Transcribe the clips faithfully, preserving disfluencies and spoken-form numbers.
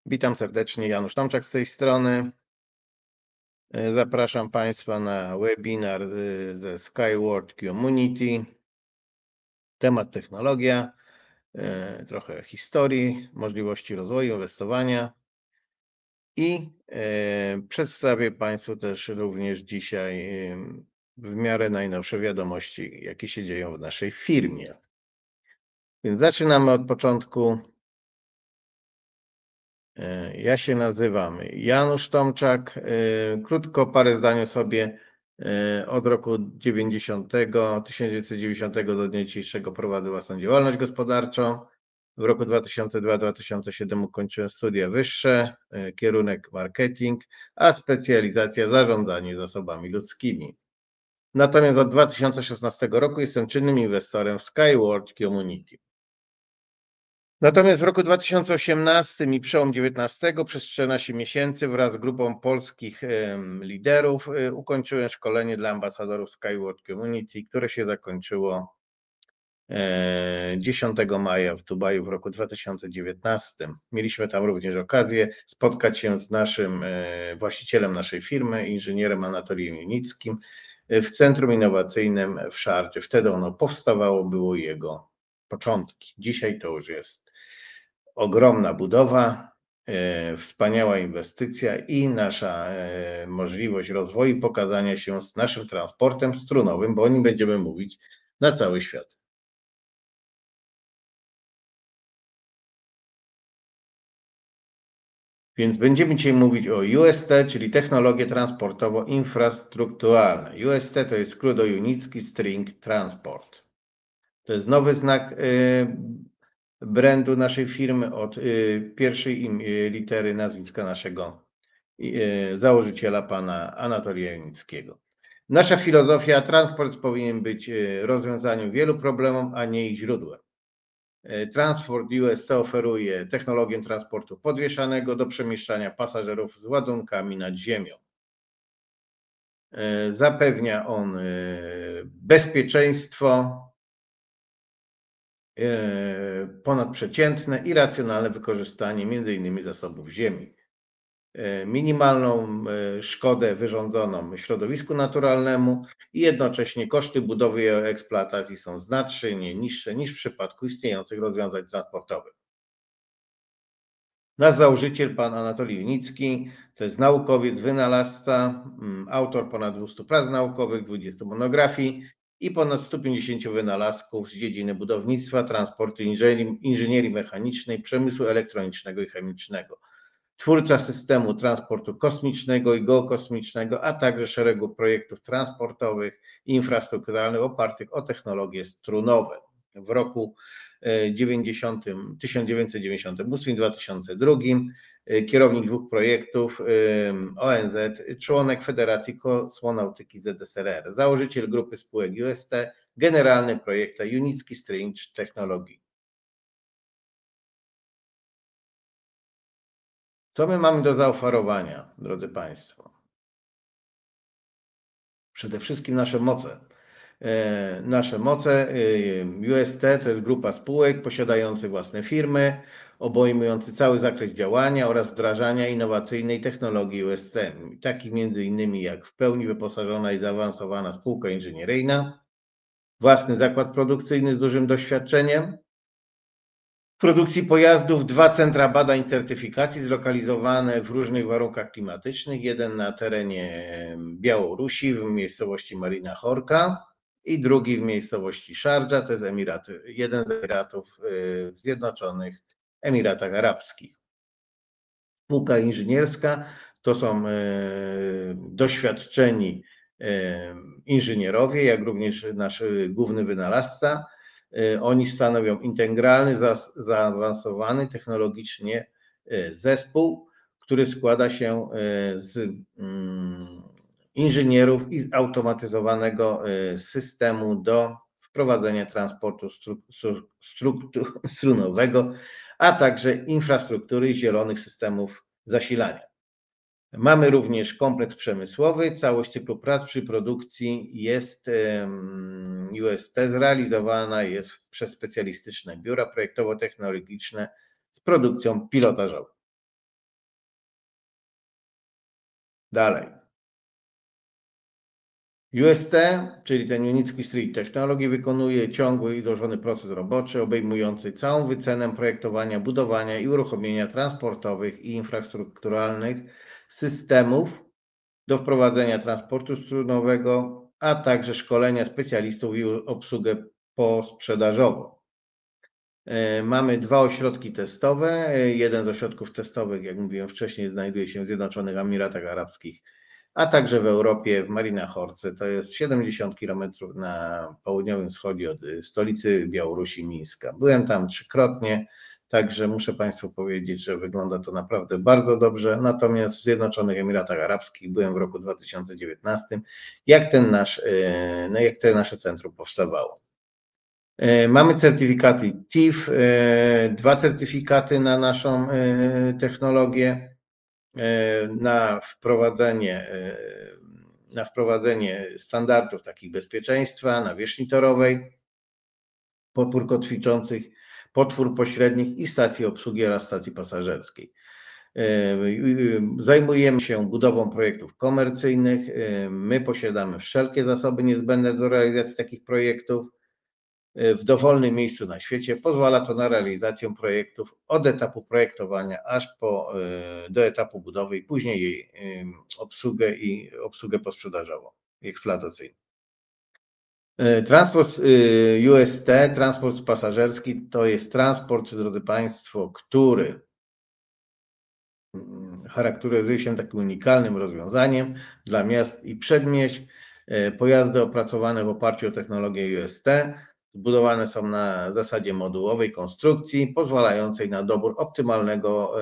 Witam serdecznie, Janusz Tomczak z tej strony. E, Zapraszam Państwa na webinar y, ze Skyward Community. Temat technologia, e, trochę historii, możliwości rozwoju, inwestowania i e, przedstawię Państwu też również dzisiaj e, w miarę najnowsze wiadomości, jakie się dzieją w naszej firmie. Więc zaczynamy od początku. Ja się nazywam Janusz Tomczak. Krótko parę zdań o sobie. Od roku dziewięćdziesiątego, tysiąc dziewięćset dziewięćdziesiątego do dnia dzisiejszego prowadzę własną działalność gospodarczą. W roku dwa tysiące drugi do dwa tysiące siódmego ukończyłem studia wyższe, kierunek marketing, a specjalizacja zarządzanie zasobami ludzkimi. Natomiast od dwa tysiące szesnastego roku jestem czynnym inwestorem w Skyward Community. Natomiast w roku dwa tysiące osiemnastym i przełom dziewiętnastego przez czternaście miesięcy wraz z grupą polskich liderów ukończyłem szkolenie dla ambasadorów Skyward Community, które się zakończyło dziesiątego maja w Dubaju w roku dwa tysiące dziewiętnastym. Mieliśmy tam również okazję spotkać się z naszym właścicielem naszej firmy, inżynierem Anatolijem Junickim w Centrum Innowacyjnym w Szardży. Wtedy ono powstawało, było jego początki. Dzisiaj to już jest ogromna budowa, e, wspaniała inwestycja i nasza e, możliwość rozwoju i pokazania się z naszym transportem strunowym, bo o nim będziemy mówić na cały świat. Więc będziemy dzisiaj mówić o U S T, czyli technologie transportowo-infrastrukturalne. U S T to jest skrót o Unicki String Transport. To jest nowy znak brandu naszej firmy od pierwszej litery nazwiska naszego założyciela, pana Anatolija Junickiego. Nasza filozofia: transport powinien być rozwiązaniem wielu problemów, a nie ich źródłem. Transport U S T oferuje technologię transportu podwieszanego do przemieszczania pasażerów z ładunkami nad ziemią. Zapewnia on bezpieczeństwo, ponadprzeciętne i racjonalne wykorzystanie między innymi zasobów ziemi. Minimalną szkodę wyrządzoną środowisku naturalnemu i jednocześnie koszty budowy i eksploatacji są znacznie niższe niż w przypadku istniejących rozwiązań transportowych. Nasz założyciel, pan Anatolij Junicki, to jest naukowiec, wynalazca, autor ponad dwustu prac naukowych, dwudziestu monografii i ponad stu pięćdziesięciu wynalazków z dziedziny budownictwa, transportu, inżynierii, inżynierii mechanicznej, przemysłu elektronicznego i chemicznego. Twórca systemu transportu kosmicznego i geokosmicznego, a także szeregu projektów transportowych i infrastrukturalnych opartych o technologie strunowe. W roku tysiąc dziewięćset dziewięćdziesiątym ósmym i dwa tysiące drugim kierownik dwóch projektów O N Z, członek Federacji Kosmonautyki Z S R R, założyciel grupy spółek U S T, generalny projektant Unicki String Technologii. Co my mamy do zaoferowania, drodzy Państwo? Przede wszystkim nasze moce. Nasze moce U S T to jest grupa spółek posiadających własne firmy, obejmujący cały zakres działania oraz wdrażania innowacyjnej technologii U S T, takich między innymi jak w pełni wyposażona i zaawansowana spółka inżynieryjna, własny zakład produkcyjny z dużym doświadczeniem w produkcji pojazdów, dwa centra badań i certyfikacji zlokalizowane w różnych warunkach klimatycznych, jeden na terenie Białorusi w miejscowości Marina Chorka i drugi w miejscowości Szardża, to jest Emiraty, jeden z Emiratów w Zjednoczonych Emiratach Arabskich. Spółka inżynierska to są doświadczeni inżynierowie, jak również nasz główny wynalazca. Oni stanowią integralny, zaawansowany technologicznie zespół, który składa się z inżynierów i zautomatyzowanego systemu do wprowadzenia transportu strunowego, a także infrastruktury zielonych systemów zasilania. Mamy również kompleks przemysłowy. Całość cyklu prac przy produkcji jest U S T zrealizowana jest przez specjalistyczne biura projektowo-technologiczne z produkcją pilotażową. Dalej. U S T, czyli ten Unicki Street Technology, wykonuje ciągły i złożony proces roboczy obejmujący całą wycenę projektowania, budowania i uruchomienia transportowych i infrastrukturalnych systemów do wprowadzenia transportu strunowego, a także szkolenia specjalistów i obsługę posprzedażową. Mamy dwa ośrodki testowe. Jeden z ośrodków testowych, jak mówiłem wcześniej, znajduje się w Zjednoczonych Emiratach Arabskich, a także w Europie, w Marina Horce. To jest siedemdziesiąt kilometrów na południowym wschodzie od stolicy Białorusi, Mińska. Byłem tam trzykrotnie, także muszę Państwu powiedzieć, że wygląda to naprawdę bardzo dobrze. Natomiast w Zjednoczonych Emiratach Arabskich byłem w roku dwa tysiące dziewiętnastym, jak, ten nasz, no jak to nasze centrum powstawało. Mamy certyfikaty T I F, dwa certyfikaty na naszą technologię, na wprowadzenie, na wprowadzenie standardów takich bezpieczeństwa, nawierzchni torowej, potwór kotwiczących, potwór pośrednich i stacji obsługi oraz stacji pasażerskiej. Zajmujemy się budową projektów komercyjnych. My posiadamy wszelkie zasoby niezbędne do realizacji takich projektów w dowolnym miejscu na świecie. Pozwala to na realizację projektów od etapu projektowania aż po, do etapu budowy i później jej obsługę i obsługę posprzedażową i eksploatacyjną. Transport U S T, transport pasażerski, to jest transport, drodzy Państwo, który charakteryzuje się takim unikalnym rozwiązaniem dla miast i przedmieść. Pojazdy opracowane w oparciu o technologię U S T zbudowane są na zasadzie modułowej konstrukcji, pozwalającej na dobór optymalnego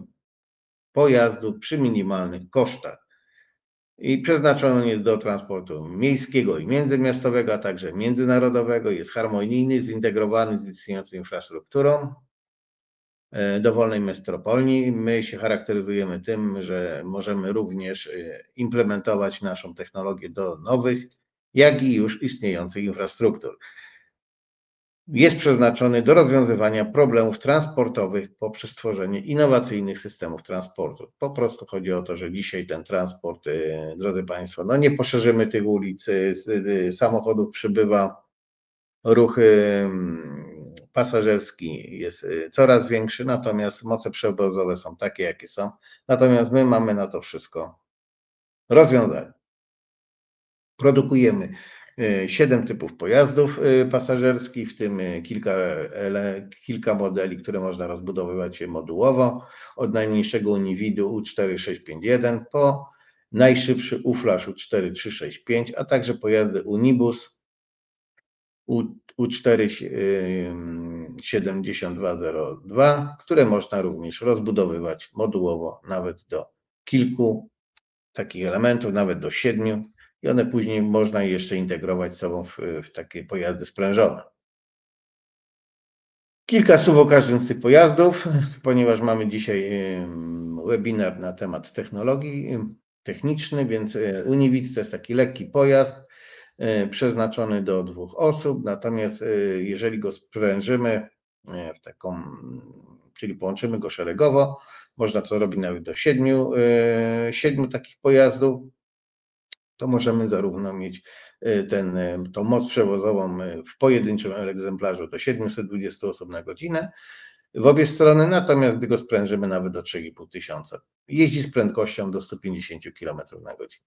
pojazdu przy minimalnych kosztach. I przeznaczony jest do transportu miejskiego i międzymiastowego, a także międzynarodowego. Jest harmonijny, zintegrowany z istniejącą infrastrukturą dowolnej metropolii. My się charakteryzujemy tym, że możemy również implementować naszą technologię do nowych, jak i już istniejących infrastruktur. Jest przeznaczony do rozwiązywania problemów transportowych poprzez tworzenie innowacyjnych systemów transportu. Po prostu chodzi o to, że dzisiaj ten transport, drodzy Państwo, no nie poszerzymy tych ulic, samochodów przybywa, ruch pasażerski jest coraz większy, natomiast moce przewozowe są takie, jakie są. Natomiast my mamy na to wszystko rozwiązanie. Produkujemy siedem typów pojazdów pasażerskich, w tym kilka, kilka modeli, które można rozbudowywać modułowo, od najmniejszego Unividu U cztery sześć pięć jeden po najszybszy U-Flash U cztery trzy sześć pięć, a także pojazdy Unibus U cztery siedem dwa zero dwa, które można również rozbudowywać modułowo nawet do kilku takich elementów, nawet do siedmiu. I one później można jeszcze integrować z sobą w, w takie pojazdy sprężone. Kilka słów o każdym z tych pojazdów, ponieważ mamy dzisiaj webinar na temat technologii techniczny, więc Univid to jest taki lekki pojazd przeznaczony do dwóch osób, natomiast jeżeli go sprężymy w taką, czyli połączymy go szeregowo, można to robić nawet do siedmiu, siedmiu takich pojazdów, to możemy zarówno mieć ten, tą moc przewozową w pojedynczym egzemplarzu do siedmiuset dwudziestu osób na godzinę w obie strony, natomiast gdy go sprężymy nawet do trzech i pół tysiąca. Jeździ z prędkością do stu pięćdziesięciu kilometrów na godzinę.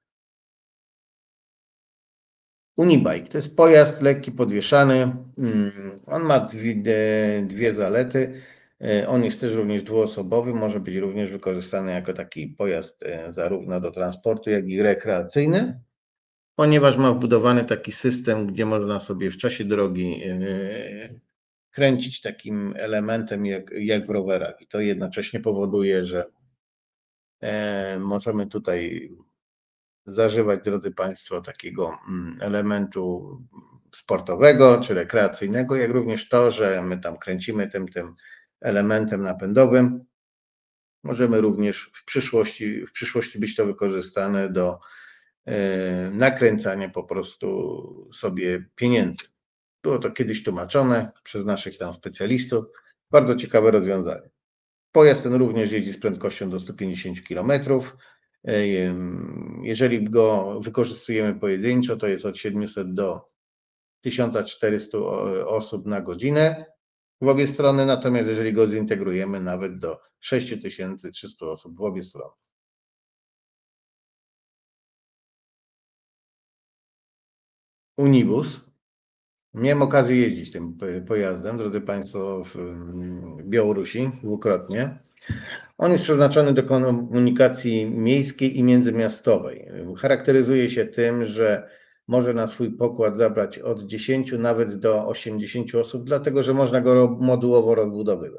Unibike to jest pojazd lekki, podwieszany. On ma dwie, dwie zalety. On jest też również dwuosobowy, może być również wykorzystany jako taki pojazd zarówno do transportu, jak i rekreacyjny, ponieważ ma wbudowany taki system, gdzie można sobie w czasie drogi kręcić takim elementem jak, jak w rowerach. I to jednocześnie powoduje, że możemy tutaj zażywać, drodzy Państwo, takiego elementu sportowego czy rekreacyjnego, jak również to, że my tam kręcimy tym, tym elementem napędowym. Możemy również w przyszłości, w przyszłości być to wykorzystane do nakręcania po prostu sobie pieniędzy. Było to kiedyś tłumaczone przez naszych tam specjalistów. Bardzo ciekawe rozwiązanie. Pojazd ten również jeździ z prędkością do stu pięćdziesięciu kilometrów Jeżeli go wykorzystujemy pojedynczo, to jest od siedmiuset do tysiąca czterystu osób na godzinę w obie strony, natomiast jeżeli go zintegrujemy, nawet do sześciu tysięcy trzystu osób w obie strony. Unibus. Miałem okazję jeździć tym pojazdem, drodzy Państwo, w Białorusi dwukrotnie. On jest przeznaczony do komunikacji miejskiej i międzymiastowej. Charakteryzuje się tym, że może na swój pokład zabrać od dziesięciu nawet do osiemdziesięciu osób, dlatego że można go modułowo rozbudowywać.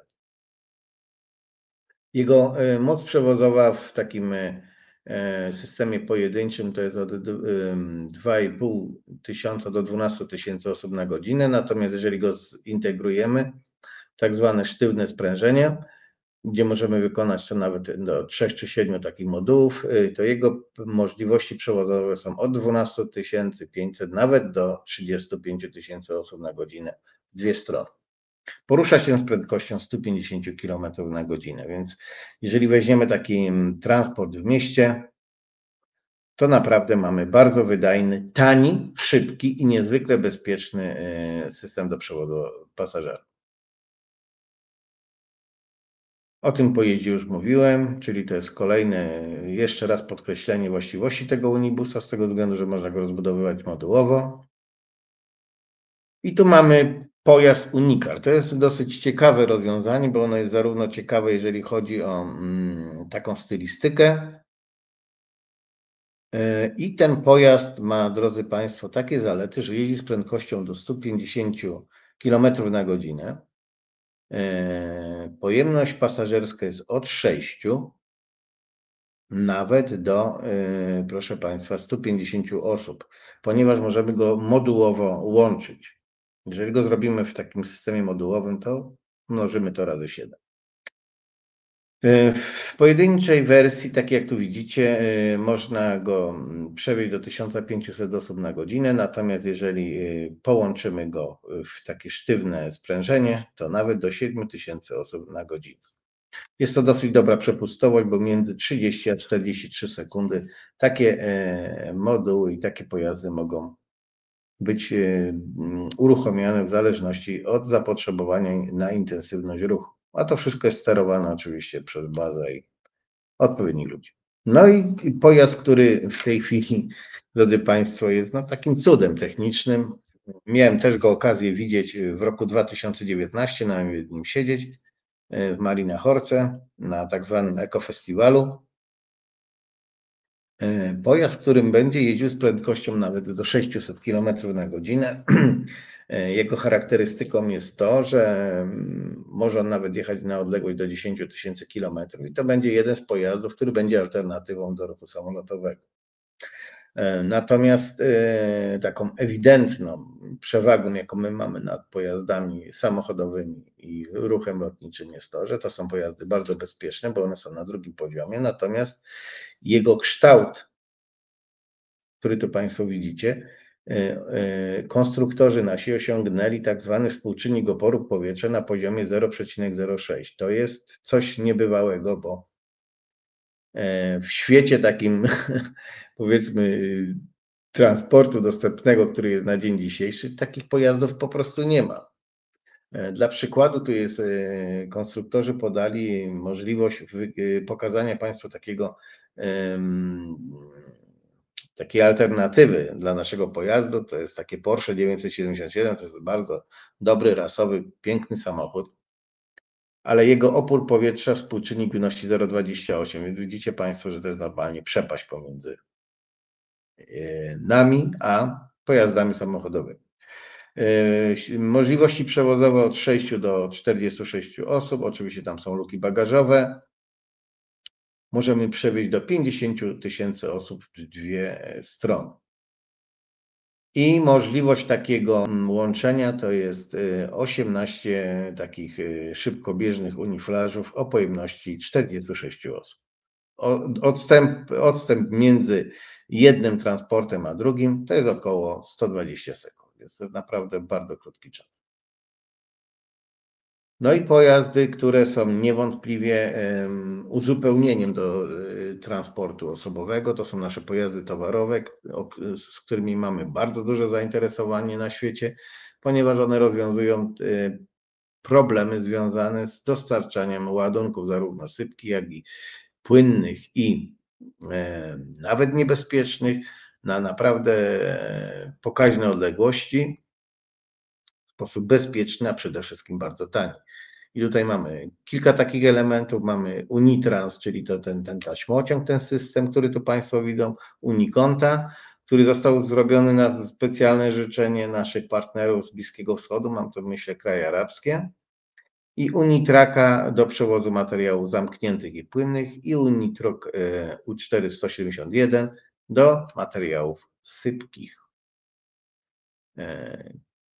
Jego moc przewozowa w takim systemie pojedynczym to jest od dwa i pół tysiąca do dwunastu tysięcy osób na godzinę, natomiast jeżeli go zintegrujemy, tak zwane sztywne sprężenie, gdzie możemy wykonać to nawet do trzech czy siedmiu takich modułów, to jego możliwości przewozowe są od dwunastu tysięcy pięciuset nawet do trzydziestu pięciu tysięcy osób na godzinę w dwie strony. Porusza się z prędkością stu pięćdziesięciu kilometrów na godzinę, więc jeżeli weźmiemy taki transport w mieście, to naprawdę mamy bardzo wydajny, tani, szybki i niezwykle bezpieczny system do przewozu pasażerów. O tym pojeździe już mówiłem, czyli to jest kolejne, jeszcze raz podkreślenie właściwości tego Unibusa, z tego względu, że można go rozbudowywać modułowo. I tu mamy pojazd Unicar. To jest dosyć ciekawe rozwiązanie, bo ono jest zarówno ciekawe, jeżeli chodzi o mm, taką stylistykę. I ten pojazd ma, drodzy Państwo, takie zalety, że jeździ z prędkością do stu pięćdziesięciu kilometrów na godzinę. Pojemność pasażerska jest od sześciu nawet do, proszę Państwa, stu pięćdziesięciu osób, ponieważ możemy go modułowo łączyć. Jeżeli go zrobimy w takim systemie modułowym, to mnożymy to razy siedem. W pojedynczej wersji, tak jak tu widzicie, można go przewieźć do tysiąca pięciuset osób na godzinę, natomiast jeżeli połączymy go w takie sztywne sprężenie, to nawet do siedmiu tysięcy osób na godzinę. Jest to dosyć dobra przepustowość, bo między trzydzieści a czterdzieści trzy sekundy takie moduły i takie pojazdy mogą być uruchomione w zależności od zapotrzebowania na intensywność ruchu. A to wszystko jest sterowane oczywiście przez bazę i odpowiednich ludzi. No i pojazd, który w tej chwili, drodzy Państwo, jest no takim cudem technicznym. Miałem też go okazję widzieć w roku dwa tysiące dziewiętnastym, nawet w nim siedzieć w Marina Horce na tak zwanym ekofestiwalu. Pojazd, którym będzie jeździł z prędkością nawet do sześciuset kilometrów na godzinę. Jego charakterystyką jest to, że może on nawet jechać na odległość do dziesięciu tysięcy kilometrów i to będzie jeden z pojazdów, który będzie alternatywą do ruchu samolotowego. Natomiast taką ewidentną przewagą, jaką my mamy nad pojazdami samochodowymi i ruchem lotniczym jest to, że to są pojazdy bardzo bezpieczne, bo one są na drugim poziomie, natomiast jego kształt, który tu Państwo widzicie, konstruktorzy nasi osiągnęli tak zwany współczynnik oporu powietrza na poziomie zero przecinek zero sześć. To jest coś niebywałego, bo w świecie takim, powiedzmy, transportu dostępnego, który jest na dzień dzisiejszy, takich pojazdów po prostu nie ma. Dla przykładu tu jest, konstruktorzy podali możliwość pokazania Państwu takiego, takiej alternatywy dla naszego pojazdu. To jest takie Porsche dziewięćset siedemdziesiąt siedem, to jest bardzo dobry, rasowy, piękny samochód, ale jego opór powietrza, współczynnik wynosi zero przecinek dwadzieścia osiem, więc widzicie Państwo, że to jest normalnie przepaść pomiędzy nami a pojazdami samochodowymi. Możliwości przewozowe od sześciu do czterdziestu sześciu osób, oczywiście tam są luki bagażowe. Możemy przewieźć do pięćdziesięciu tysięcy osób w dwie strony. I możliwość takiego łączenia to jest osiemnaście takich szybkobieżnych uniflażów o pojemności czterdziestu sześciu osób. Odstęp, odstęp między jednym transportem a drugim to jest około sto dwadzieścia sekund, więc to jest naprawdę bardzo krótki czas. No i pojazdy, które są niewątpliwie em, uzupełnieniem do y, transportu osobowego, to są nasze pojazdy towarowe, k- o k- z którymi mamy bardzo duże zainteresowanie na świecie, ponieważ one rozwiązują y, problemy związane z dostarczaniem ładunków zarówno sypkich, jak i płynnych i e, nawet niebezpiecznych na naprawdę e, pokaźne odległości w sposób bezpieczny, a przede wszystkim bardzo tani. I tutaj mamy kilka takich elementów. Mamy Unitrans, czyli to ten, ten taśmociąg, ten system, który tu Państwo widzą, Unikonta, który został zrobiony na specjalne życzenie naszych partnerów z Bliskiego Wschodu, mam tu w myśli kraje arabskie, i Unitraka do przewozu materiałów zamkniętych i płynnych i Unitrok e, U czterysta siedemdziesiąt jeden do materiałów sypkich. E,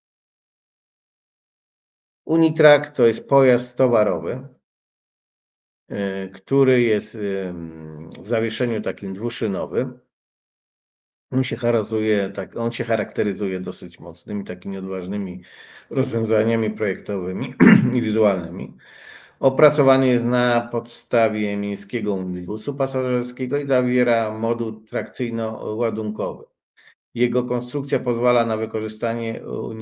Unitrak to jest pojazd towarowy, e, który jest w zawieszeniu takim dwuszynowym. On się charakteryzuje, tak, on się charakteryzuje dosyć mocnymi, takimi odważnymi rozwiązaniami projektowymi i wizualnymi. Opracowany jest na podstawie miejskiego omnibusu pasażerskiego i zawiera moduł trakcyjno-ładunkowy. Jego konstrukcja pozwala na wykorzystanie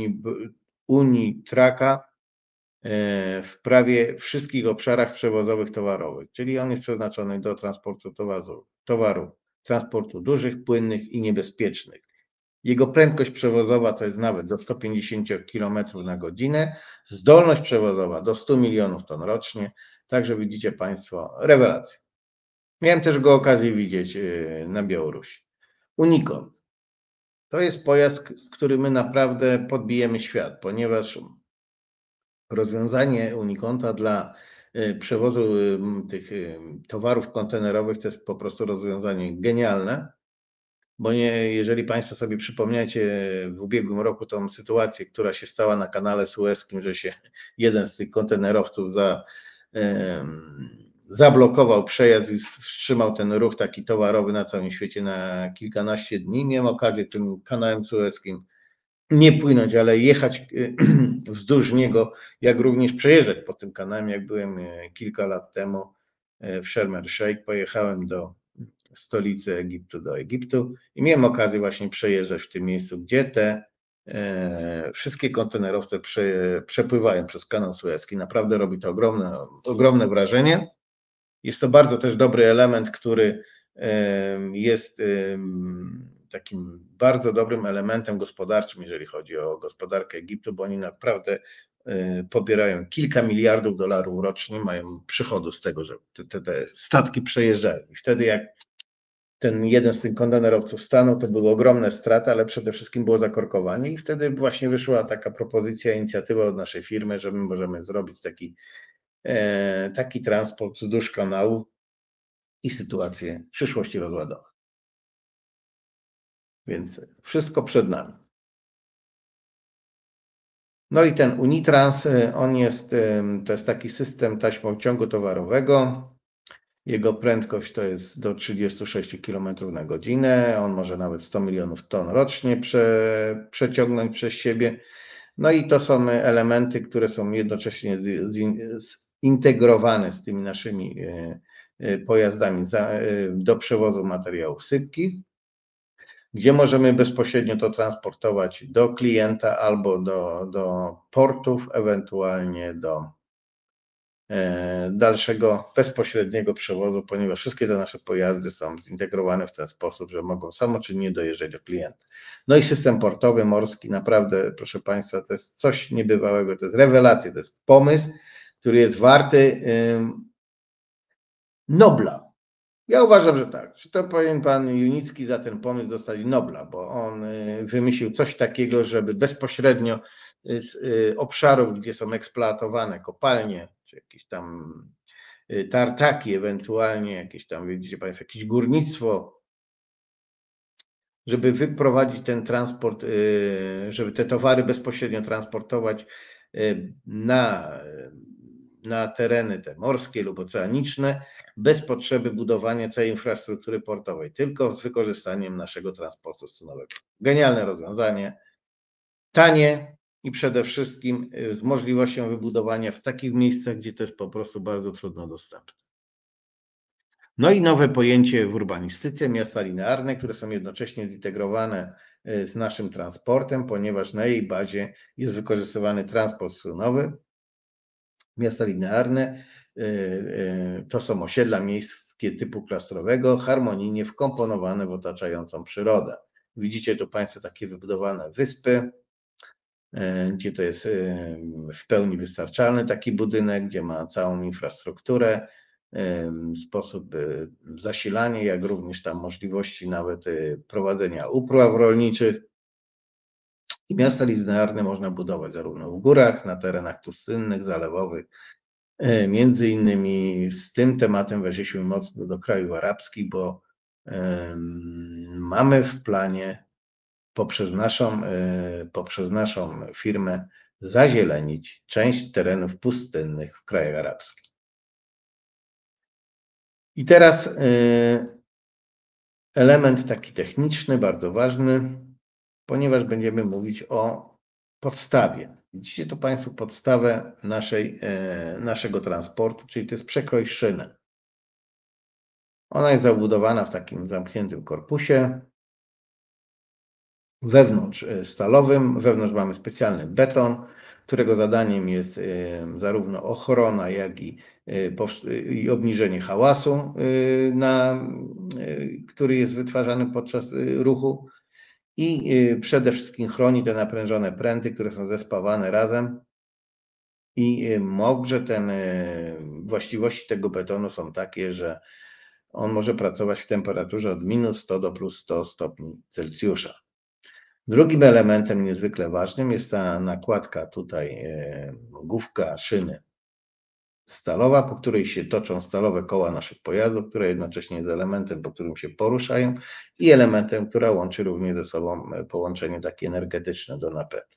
Unitraka w prawie wszystkich obszarach przewozowych towarowych, czyli on jest przeznaczony do transportu towaru, towaru, transportu dużych, płynnych i niebezpiecznych. Jego prędkość przewozowa to jest nawet do sto pięćdziesiąt kilometrów na godzinę, zdolność przewozowa do stu milionów ton rocznie, także widzicie Państwo, rewelacja. Miałem też go okazję widzieć na Białorusi. Unikon. To jest pojazd, który my naprawdę podbijemy świat, ponieważ rozwiązanie Unikonta dla przewozu tych towarów kontenerowych to jest po prostu rozwiązanie genialne, bo nie, jeżeli Państwo sobie przypomniacie w ubiegłym roku tą sytuację, która się stała na kanale Sueskim, że się jeden z tych kontenerowców za, zablokował przejazd i wstrzymał ten ruch taki towarowy na całym świecie na kilkanaście dni. Miałem okazję tym kanałem Sueskim nie płynąć, ale jechać wzdłuż niego, jak również przejeżdżać po tym kanałem. Jak byłem kilka lat temu w Sharm el Sheikh, pojechałem do stolicy Egiptu, do Egiptu i miałem okazję właśnie przejeżdżać w tym miejscu, gdzie te e, wszystkie kontenerowce prze, przepływają przez kanał Suezki. Naprawdę robi to ogromne, ogromne wrażenie. Jest to bardzo też dobry element, który e, jest e, takim bardzo dobrym elementem gospodarczym, jeżeli chodzi o gospodarkę Egiptu, bo oni naprawdę e, pobierają kilka miliardów dolarów rocznie, mają przychodu z tego, że te, te statki przejeżdżają. I wtedy jak ten jeden z tych kontenerowców stanął, to były ogromne straty, ale przede wszystkim było zakorkowanie i wtedy właśnie wyszła taka propozycja, inicjatywa od naszej firmy, że my możemy zrobić taki, e, taki transport wzdłuż kanału i sytuację przyszłości rozładować. Więc wszystko przed nami. No i ten Unitrans, on jest, to jest taki system taśmociągu towarowego. Jego prędkość to jest do trzydziestu sześciu kilometrów na godzinę. On może nawet sto milionów ton rocznie prze, przeciągnąć przez siebie. No i to są elementy, które są jednocześnie zintegrowane z tymi naszymi e, e, pojazdami e, do przewozu materiałów sypkich, gdzie możemy bezpośrednio to transportować do klienta albo do, do portów, ewentualnie do dalszego bezpośredniego przewozu, ponieważ wszystkie te nasze pojazdy są zintegrowane w ten sposób, że mogą samoczynnie dojeżdżać do klienta. No i system portowy, morski, naprawdę, proszę Państwa, to jest coś niebywałego, to jest rewelacja, to jest pomysł, który jest warty Nobla. Ja uważam, że tak, że to powinien pan Junicki za ten pomysł dostać Nobla, bo on wymyślił coś takiego, żeby bezpośrednio z obszarów, gdzie są eksploatowane kopalnie, czy jakieś tam tartaki, ewentualnie jakieś tam, widzicie Państwo, jakieś górnictwo, żeby wyprowadzić ten transport, żeby te towary bezpośrednio transportować na, na tereny te morskie lub oceaniczne, bez potrzeby budowania całej infrastruktury portowej, tylko z wykorzystaniem naszego transportu stonowego. Genialne rozwiązanie, tanie, i przede wszystkim z możliwością wybudowania w takich miejscach, gdzie to jest po prostu bardzo trudno dostępne. No i nowe pojęcie w urbanistyce, miasta linearne, które są jednocześnie zintegrowane z naszym transportem, ponieważ na jej bazie jest wykorzystywany transport strunowy. Miasta linearne to są osiedla miejskie typu klastrowego, harmonijnie wkomponowane w otaczającą przyrodę. Widzicie tu Państwo takie wybudowane wyspy, gdzie to jest w pełni wystarczalny taki budynek, gdzie ma całą infrastrukturę, sposób zasilania, jak również tam możliwości nawet prowadzenia upraw rolniczych. I miasta linearne można budować zarówno w górach, na terenach pustynnych, zalewowych. Między innymi z tym tematem weszliśmy mocno do krajów arabskich, bo mamy w planie poprzez naszą, poprzez naszą firmę zazielenić część terenów pustynnych w krajach arabskich. I teraz element taki techniczny, bardzo ważny, ponieważ będziemy mówić o podstawie. Widzicie tu Państwo podstawę naszej, naszego transportu, czyli to jest przekrój szyny. Ona jest zabudowana w takim zamkniętym korpusie, wewnątrz stalowym, wewnątrz mamy specjalny beton, którego zadaniem jest zarówno ochrona, jak i, i obniżenie hałasu, na, który jest wytwarzany podczas ruchu i przede wszystkim chroni te naprężone pręty, które są zespawane razem i może ten, właściwości tego betonu są takie, że on może pracować w temperaturze od minus sto do plus sto stopni Celsjusza. Drugim elementem niezwykle ważnym jest ta nakładka tutaj, główka szyny stalowa, po której się toczą stalowe koła naszych pojazdów, które jednocześnie jest elementem, po którym się poruszają i elementem, która łączy również ze sobą połączenie takie energetyczne do napędu.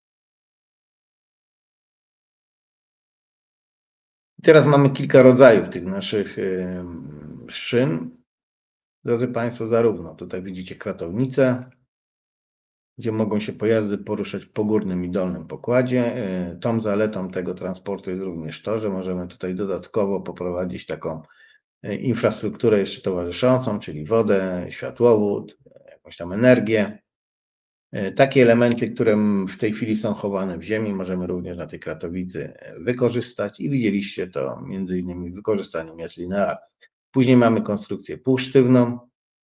Teraz mamy kilka rodzajów tych naszych szyn. Drodzy Państwo, zarówno tutaj widzicie kratownicę, gdzie mogą się pojazdy poruszać po górnym i dolnym pokładzie. Tą zaletą tego transportu jest również to, że możemy tutaj dodatkowo poprowadzić taką infrastrukturę jeszcze towarzyszącą, czyli wodę, światłowód, jakąś tam energię. Takie elementy, które w tej chwili są chowane w ziemi, możemy również na tej kratowicy wykorzystać i widzieliście to między innymi w wykorzystaniu miast linearnych. Później mamy konstrukcję półsztywną.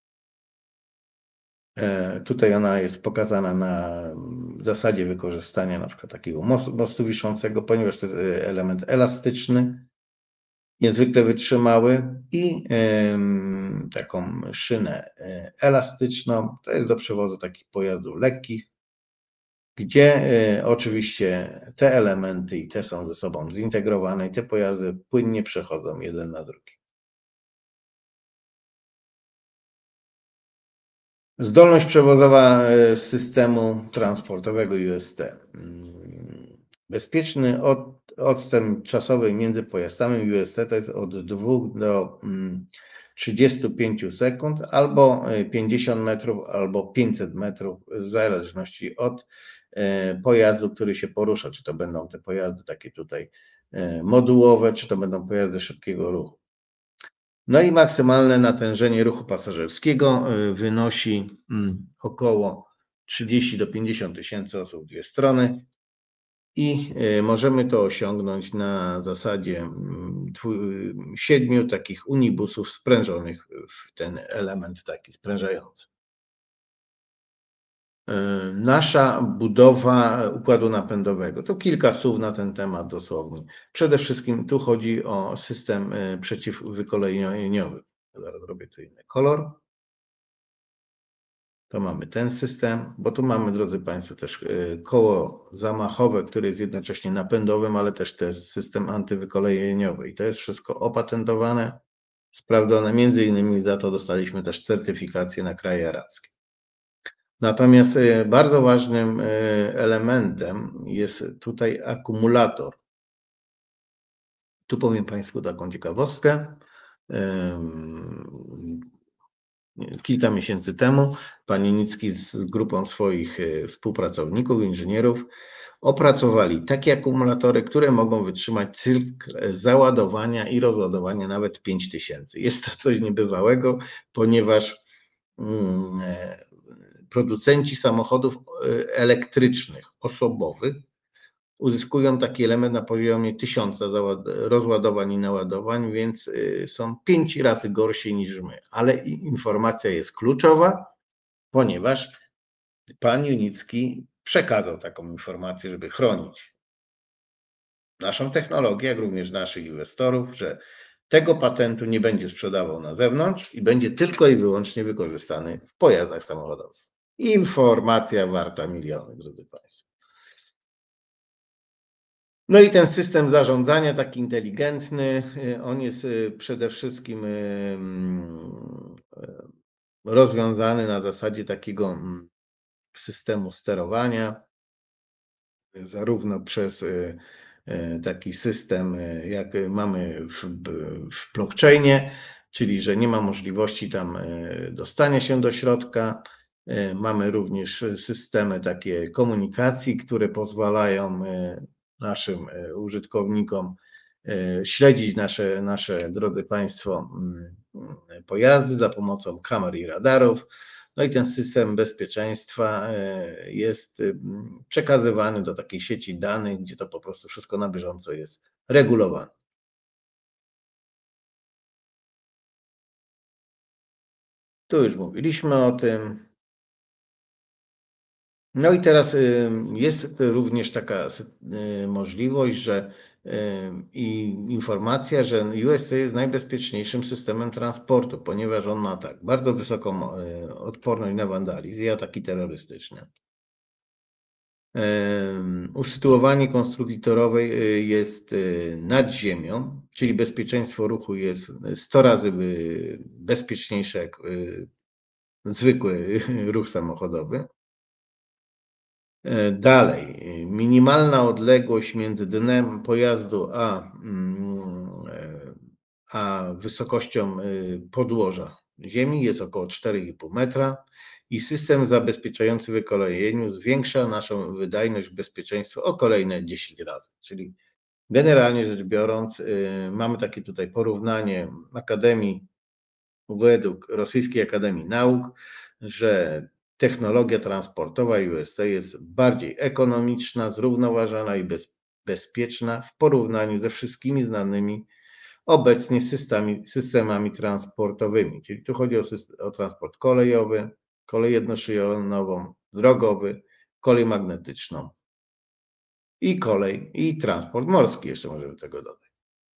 Tutaj ona jest pokazana na zasadzie wykorzystania na przykład takiego mostu, mostu wiszącego, ponieważ to jest element elastyczny, niezwykle wytrzymały i taką szynę elastyczną, to jest do przewozu takich pojazdów lekkich, gdzie oczywiście te elementy i te są ze sobą zintegrowane i te pojazdy płynnie przechodzą jeden na drugi. Zdolność przewozowa systemu transportowego U S T. Bezpieczny od, odstęp czasowy między pojazdami U S T to jest od dwóch do trzydziestu pięciu sekund, albo pięćdziesiąt metrów, albo pięćset metrów, w zależności od pojazdu, który się porusza. Czy to będą te pojazdy takie tutaj modułowe, czy to będą pojazdy szybkiego ruchu. No i maksymalne natężenie ruchu pasażerskiego wynosi około trzydzieści do pięćdziesięciu tysięcy osób w dwie strony i możemy to osiągnąć na zasadzie siedmiu takich unibusów sprężonych w ten element taki sprężający. Nasza budowa układu napędowego. To kilka słów na ten temat dosłownie. Przede wszystkim tu chodzi o system przeciwwykoleniowy. Zaraz robię tu inny kolor. To mamy ten system, bo tu mamy, drodzy Państwo, też koło zamachowe, które jest jednocześnie napędowym, ale też to jest system antywykoleniowy. I to jest wszystko opatentowane, sprawdzone. Między innymi za to dostaliśmy też certyfikację na kraje arabskie. Natomiast bardzo ważnym elementem jest tutaj akumulator. Tu powiem Państwu taką ciekawostkę. kilka miesięcy temu pan Janicki z grupą swoich współpracowników, inżynierów opracowali takie akumulatory, które mogą wytrzymać cykl załadowania i rozładowania nawet pięć tysięcy. Jest to coś niebywałego, ponieważ producenci samochodów elektrycznych, osobowych uzyskują taki element na poziomie tysiąca rozładowań i naładowań, więc są pięć razy gorsi niż my. Ale informacja jest kluczowa, ponieważ pan Junicki przekazał taką informację, żeby chronić naszą technologię, jak również naszych inwestorów, że tego patentu nie będzie sprzedawał na zewnątrz i będzie tylko i wyłącznie wykorzystany w pojazdach samochodowych. Informacja warta miliony, drodzy Państwo. No i ten system zarządzania taki inteligentny, on jest przede wszystkim rozwiązany na zasadzie takiego systemu sterowania, zarówno przez taki system, jak mamy w, w blockchainie, czyli że nie ma możliwości tam dostania się do środka. Mamy również systemy takie komunikacji, które pozwalają naszym użytkownikom śledzić nasze, nasze, drodzy Państwo, pojazdy za pomocą kamer i radarów. No i ten system bezpieczeństwa jest przekazywany do takiej sieci danych, gdzie to po prostu wszystko na bieżąco jest regulowane. Tu już mówiliśmy o tym. No i teraz jest również taka możliwość, że i informacja, że U S A jest najbezpieczniejszym systemem transportu, ponieważ on ma tak bardzo wysoką odporność na wandalizm i ataki terrorystyczne. Usytuowanie konstrukcji torowej jest nad ziemią, czyli bezpieczeństwo ruchu jest sto razy bezpieczniejsze jak zwykły ruch samochodowy. Dalej, minimalna odległość między dnem pojazdu a, a wysokością podłoża ziemi jest około cztery i pół metra i system zabezpieczający wykolejeniu zwiększa naszą wydajność bezpieczeństwa o kolejne dziesięć razy. Czyli generalnie rzecz biorąc, mamy takie tutaj porównanie Akademii, według Rosyjskiej Akademii Nauk, że technologia transportowa U S A jest bardziej ekonomiczna, zrównoważona i bez, bezpieczna w porównaniu ze wszystkimi znanymi obecnie systemami, systemami transportowymi. Czyli tu chodzi o, system, o transport kolejowy, kolej jednoszyjonową, drogowy, kolej magnetyczną i kolej i transport morski jeszcze możemy tego dodać.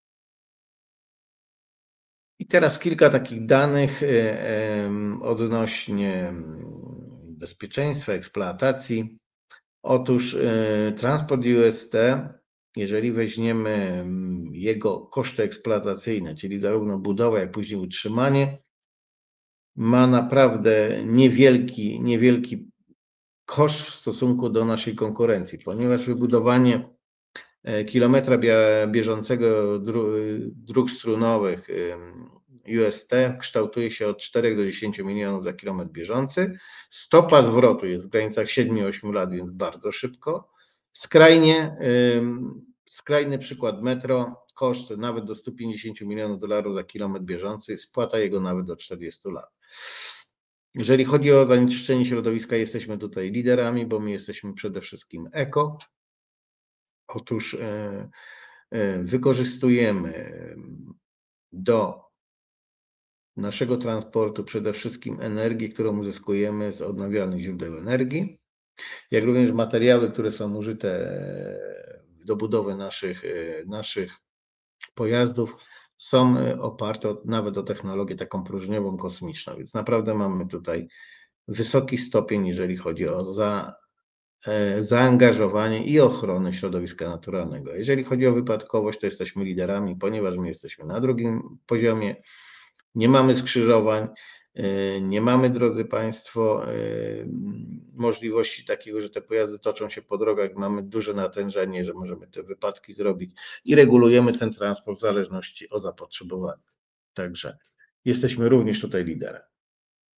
I teraz kilka takich danych odnośnie bezpieczeństwa, eksploatacji. Otóż transport U S T, jeżeli weźmiemy jego koszty eksploatacyjne, czyli zarówno budowę, jak później utrzymanie, ma naprawdę niewielki, niewielki koszt w stosunku do naszej konkurencji, ponieważ wybudowanie kilometra bieżącego dróg strunowych U S T kształtuje się od czterech do dziesięciu milionów za kilometr bieżący. Stopa zwrotu jest w granicach siedmiu do ośmiu lat, więc bardzo szybko. Skrajnie, skrajny przykład metro, koszt nawet do stu pięćdziesięciu milionów dolarów za kilometr bieżący, spłata jego nawet do czterdziestu lat. Jeżeli chodzi o zanieczyszczenie środowiska, jesteśmy tutaj liderami, bo my jesteśmy przede wszystkim eko. Otóż wykorzystujemy do naszego transportu przede wszystkim energię, którą uzyskujemy z odnawialnych źródeł energii, jak również materiały, które są użyte do budowy naszych, naszych pojazdów, są oparte nawet o technologię taką próżniową kosmiczną, więc naprawdę mamy tutaj wysoki stopień, jeżeli chodzi o za, zaangażowanie i ochronę środowiska naturalnego. Jeżeli chodzi o wypadkowość, to jesteśmy liderami, ponieważ my jesteśmy na drugim poziomie. Nie mamy skrzyżowań, nie mamy, drodzy Państwo, możliwości takiego, że te pojazdy toczą się po drogach, mamy duże natężenie, że możemy te wypadki zrobić i regulujemy ten transport w zależności od zapotrzebowania. Także jesteśmy również tutaj liderem.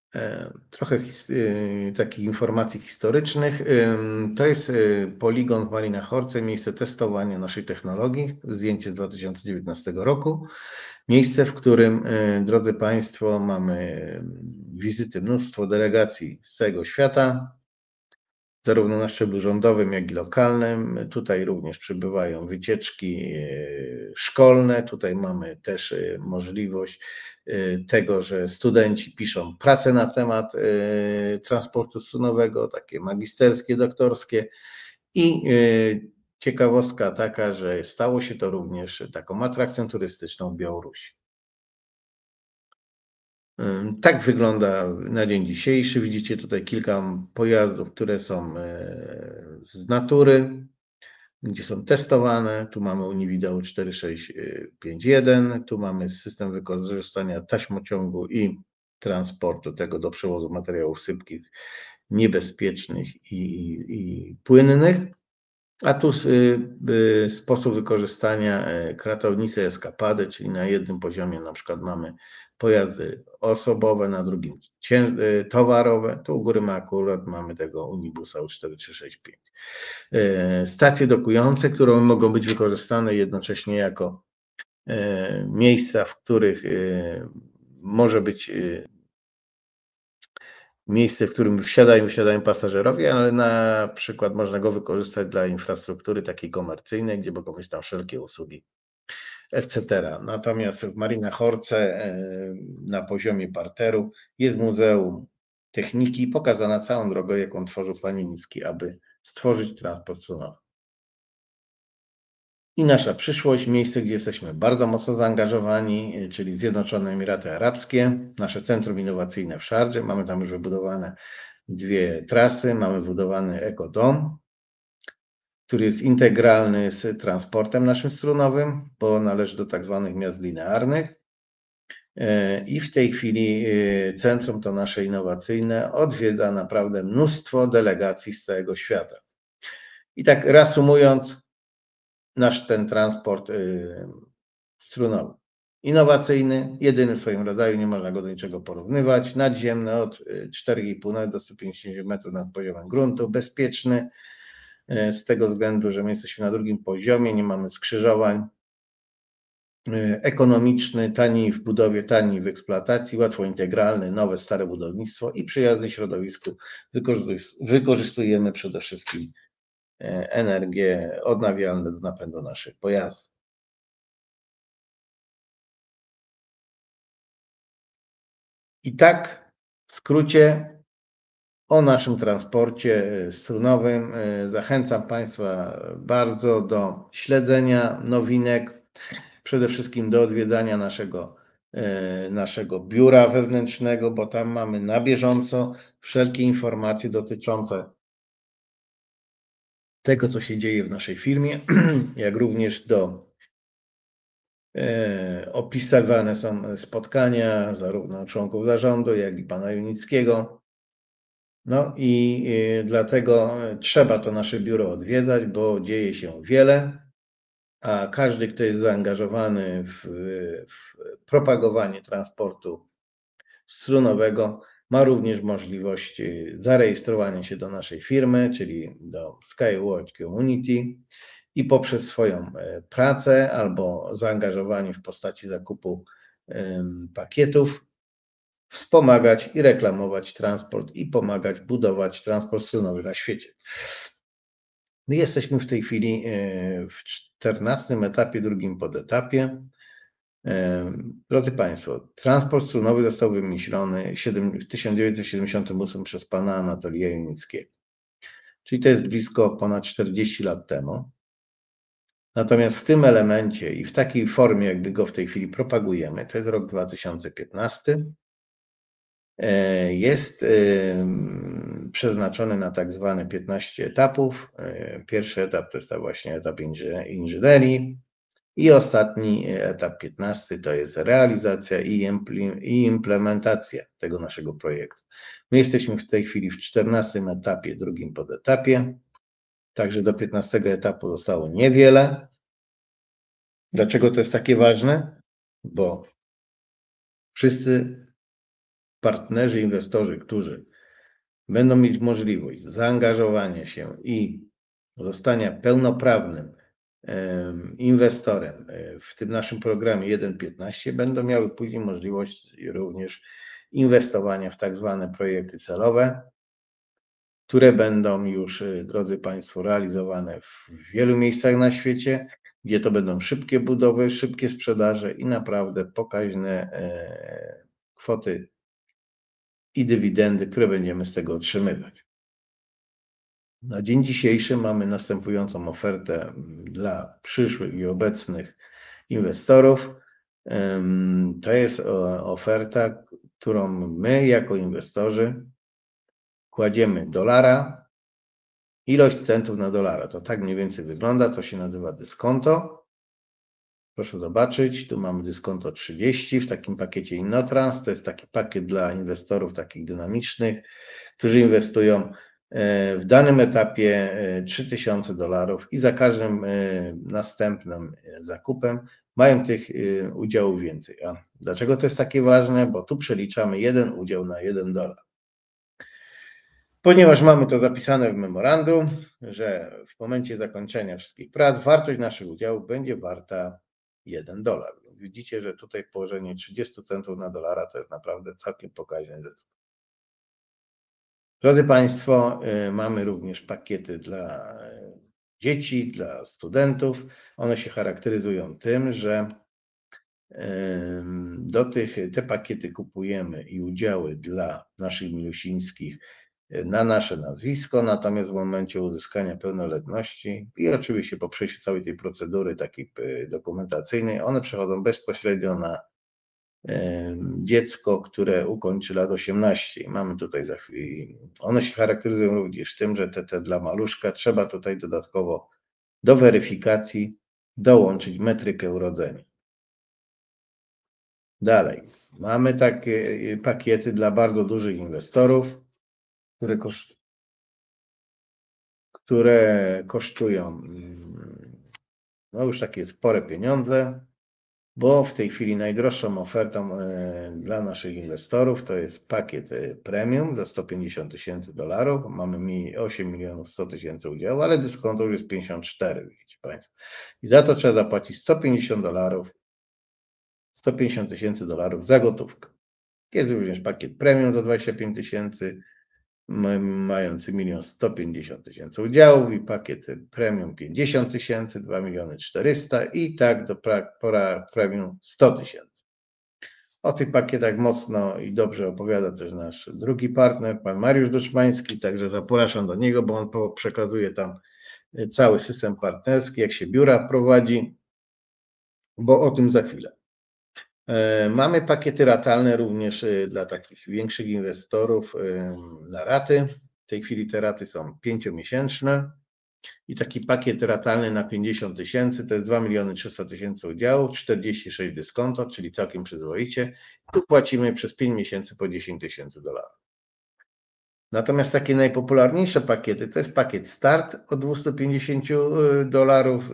E, trochę his y, takich informacji historycznych. Ym, to jest, y, poligon w Marina-Horce, miejsce testowania naszej technologii, zdjęcie z dwa tysiące dziewiętnastego roku. Miejsce, w którym, y, drodzy państwo, mamy wizyty mnóstwo delegacji z całego świata, zarówno na szczeblu rządowym, jak i lokalnym. Tutaj również przebywają wycieczki y, szkolne. Tutaj mamy też y, możliwość y, tego, że studenci piszą prace na temat y, transportu strunowego, takie magisterskie, doktorskie. I y, ciekawostka taka, że stało się to również taką atrakcją turystyczną w Białorusi. Ym, Tak wygląda na dzień dzisiejszy. Widzicie tutaj kilka pojazdów, które są e, z natury, gdzie są testowane. Tu mamy Univideo cztery sześć pięć jeden, tu mamy system wykorzystania taśmociągu i transportu tego do przewozu materiałów sypkich, niebezpiecznych i, i, i płynnych. A tu s- y, y, sposób wykorzystania e, kratownicy eskapady, czyli na jednym poziomie na przykład mamy pojazdy osobowe, na drugim cię- y, towarowe. Tu u góry ma akurat mamy tego Unibusa U cztery trzy sześć pięć. E, Stacje dokujące, które mogą być wykorzystane jednocześnie jako e, miejsca, w których e, może być e, miejsce, w którym wsiadają, wysiadają pasażerowie, ale na przykład można go wykorzystać dla infrastruktury takiej komercyjnej, gdzie mogą być tam wszelkie usługi, et cetera. Natomiast w Marina Horce e, na poziomie parteru jest Muzeum Techniki, pokazana całą drogę, jaką tworzył pan Niemiecki, aby stworzyć transport strunowy. I nasza przyszłość, miejsce, gdzie jesteśmy bardzo mocno zaangażowani, e, czyli Zjednoczone Emiraty Arabskie, nasze centrum innowacyjne w Szardże. Mamy tam już wybudowane dwie trasy, mamy wybudowany ekodom, który jest integralny z transportem naszym strunowym, bo należy do tak zwanych miast linearnych. E, I w tej chwili e, centrum to nasze innowacyjne odwiedza naprawdę mnóstwo delegacji z całego świata. I tak reasumując, nasz ten transport y, strunowy. Innowacyjny, jedyny w swoim rodzaju, nie można go do niczego porównywać. Nadziemny od y, cztery i pół nawet do stu pięćdziesięciu metrów nad poziomem gruntu, bezpieczny y, z tego względu, że my jesteśmy na drugim poziomie, nie mamy skrzyżowań. Y, Ekonomiczny, tani w budowie, tani w eksploatacji, łatwo integralny, nowe, stare budownictwo i przyjazny środowisku. Wykorzystujemy przede wszystkim e, energię odnawialną do napędu naszych pojazdów. I tak w skrócie o naszym transporcie e, strunowym. E, Zachęcam Państwa bardzo do śledzenia nowinek, przede wszystkim do odwiedzania naszego, e, naszego biura wewnętrznego, bo tam mamy na bieżąco wszelkie informacje dotyczące tego, co się dzieje w naszej firmie, jak również do e, opisywane są spotkania zarówno członków zarządu, jak i pana Junickiego. No i y, dlatego trzeba to nasze biuro odwiedzać, bo dzieje się wiele, a każdy, kto jest zaangażowany w, w propagowanie transportu strunowego, ma również możliwość y, zarejestrowania się do naszej firmy, czyli do Skyward Community i poprzez swoją e, pracę albo zaangażowanie w postaci zakupu em, pakietów wspomagać i reklamować transport i pomagać budować transport strunowy na świecie. My jesteśmy w tej chwili e, w czternastym etapie, drugim podetapie. E, Drodzy Państwo, transport strunowy został wymyślony w tysiąc dziewięćset siedemdziesiątym ósmym przez pana Anatolija Junickiego. Czyli to jest blisko ponad czterdzieści lat temu. Natomiast w tym elemencie i w takiej formie, jakby go w tej chwili propagujemy, to jest rok dwa tysiące piętnasty, E, jest przeznaczony na tak zwane piętnaście etapów. E, Pierwszy etap to jest to właśnie etap inżynierii i ostatni etap piętnasty to jest realizacja i implementacja tego naszego projektu. My jesteśmy w tej chwili w czternastym etapie, drugim podetapie, także do piętnastego etapu zostało niewiele. Dlaczego to jest takie ważne? Bo wszyscy partnerzy, inwestorzy, którzy będą mieć możliwość zaangażowania się i zostania pełnoprawnym inwestorem w tym naszym programie jeden piętnaście, będą miały później możliwość również inwestowania w tak zwane projekty celowe, które będą już, drodzy Państwo, realizowane w wielu miejscach na świecie, gdzie to będą szybkie budowy, szybkie sprzedaże i naprawdę pokaźne kwoty i dywidendy, które będziemy z tego otrzymywać. Na dzień dzisiejszy mamy następującą ofertę dla przyszłych i obecnych inwestorów. To jest oferta, którą my jako inwestorzy kładziemy dolara, ilość centów na dolara. To tak mniej więcej wygląda, to się nazywa dyskonto. Proszę zobaczyć, tu mamy dyskonto trzydzieści w takim pakiecie InnoTrans. To jest taki pakiet dla inwestorów takich dynamicznych, którzy inwestują w danym etapie trzy tysiące dolarów i za każdym następnym zakupem mają tych udziałów więcej. A dlaczego to jest takie ważne? Bo tu przeliczamy jeden udział na jeden dolar. Ponieważ mamy to zapisane w memorandum, że w momencie zakończenia wszystkich prac wartość naszych udziałów będzie warta jeden dolar. Widzicie, że tutaj położenie trzydzieści centów na dolara to jest naprawdę całkiem pokaźny zysk. Drodzy Państwo, mamy również pakiety dla dzieci, dla studentów. One się charakteryzują tym, że do tych, te pakiety kupujemy i udziały dla naszych milusińskich na nasze nazwisko, natomiast w momencie uzyskania pełnoletności i oczywiście po przejściu całej tej procedury takiej dokumentacyjnej, one przechodzą bezpośrednio na dziecko, które ukończy lat osiemnaście. Mamy tutaj za chwilę, one się charakteryzują również tym, że te, te dla maluszka trzeba tutaj dodatkowo do weryfikacji dołączyć metrykę urodzenia. Dalej, mamy takie pakiety dla bardzo dużych inwestorów, które, koszt, które kosztują no już takie spore pieniądze, bo w tej chwili najdroższą ofertą dla naszych inwestorów to jest pakiet premium za sto pięćdziesiąt tysięcy dolarów. Mamy osiem milionów sto tysięcy udziałów, ale dyskonto już jest pięćdziesiąt cztery, widzicie Państwo. I za to trzeba zapłacić sto pięćdziesiąt dolarów, sto pięćdziesiąt tysięcy dolarów za gotówkę. Jest również pakiet premium za dwadzieścia pięć tysięcy, mający milion sto pięćdziesiąt tysięcy udziałów i pakiet premium pięćdziesiąt tysięcy, dwa miliony czterysta i tak do pra, premium sto tysięcy. O tych pakietach mocno i dobrze opowiada też nasz drugi partner, pan Mariusz Doczmański, także zapraszam do niego, bo on przekazuje tam cały system partnerski, jak się biura prowadzi, bo o tym za chwilę. Mamy pakiety ratalne również dla takich większych inwestorów na raty. W tej chwili te raty są pięciomiesięczne i taki pakiet ratalny na pięćdziesiąt tysięcy to jest dwa miliony trzysta tysięcy udziałów, czterdzieści sześć dyskonto, czyli całkiem przyzwoicie. Tu płacimy przez pięć miesięcy po dziesięć tysięcy dolarów. Natomiast takie najpopularniejsze pakiety to jest pakiet start od dwieście pięćdziesiąt dolarów,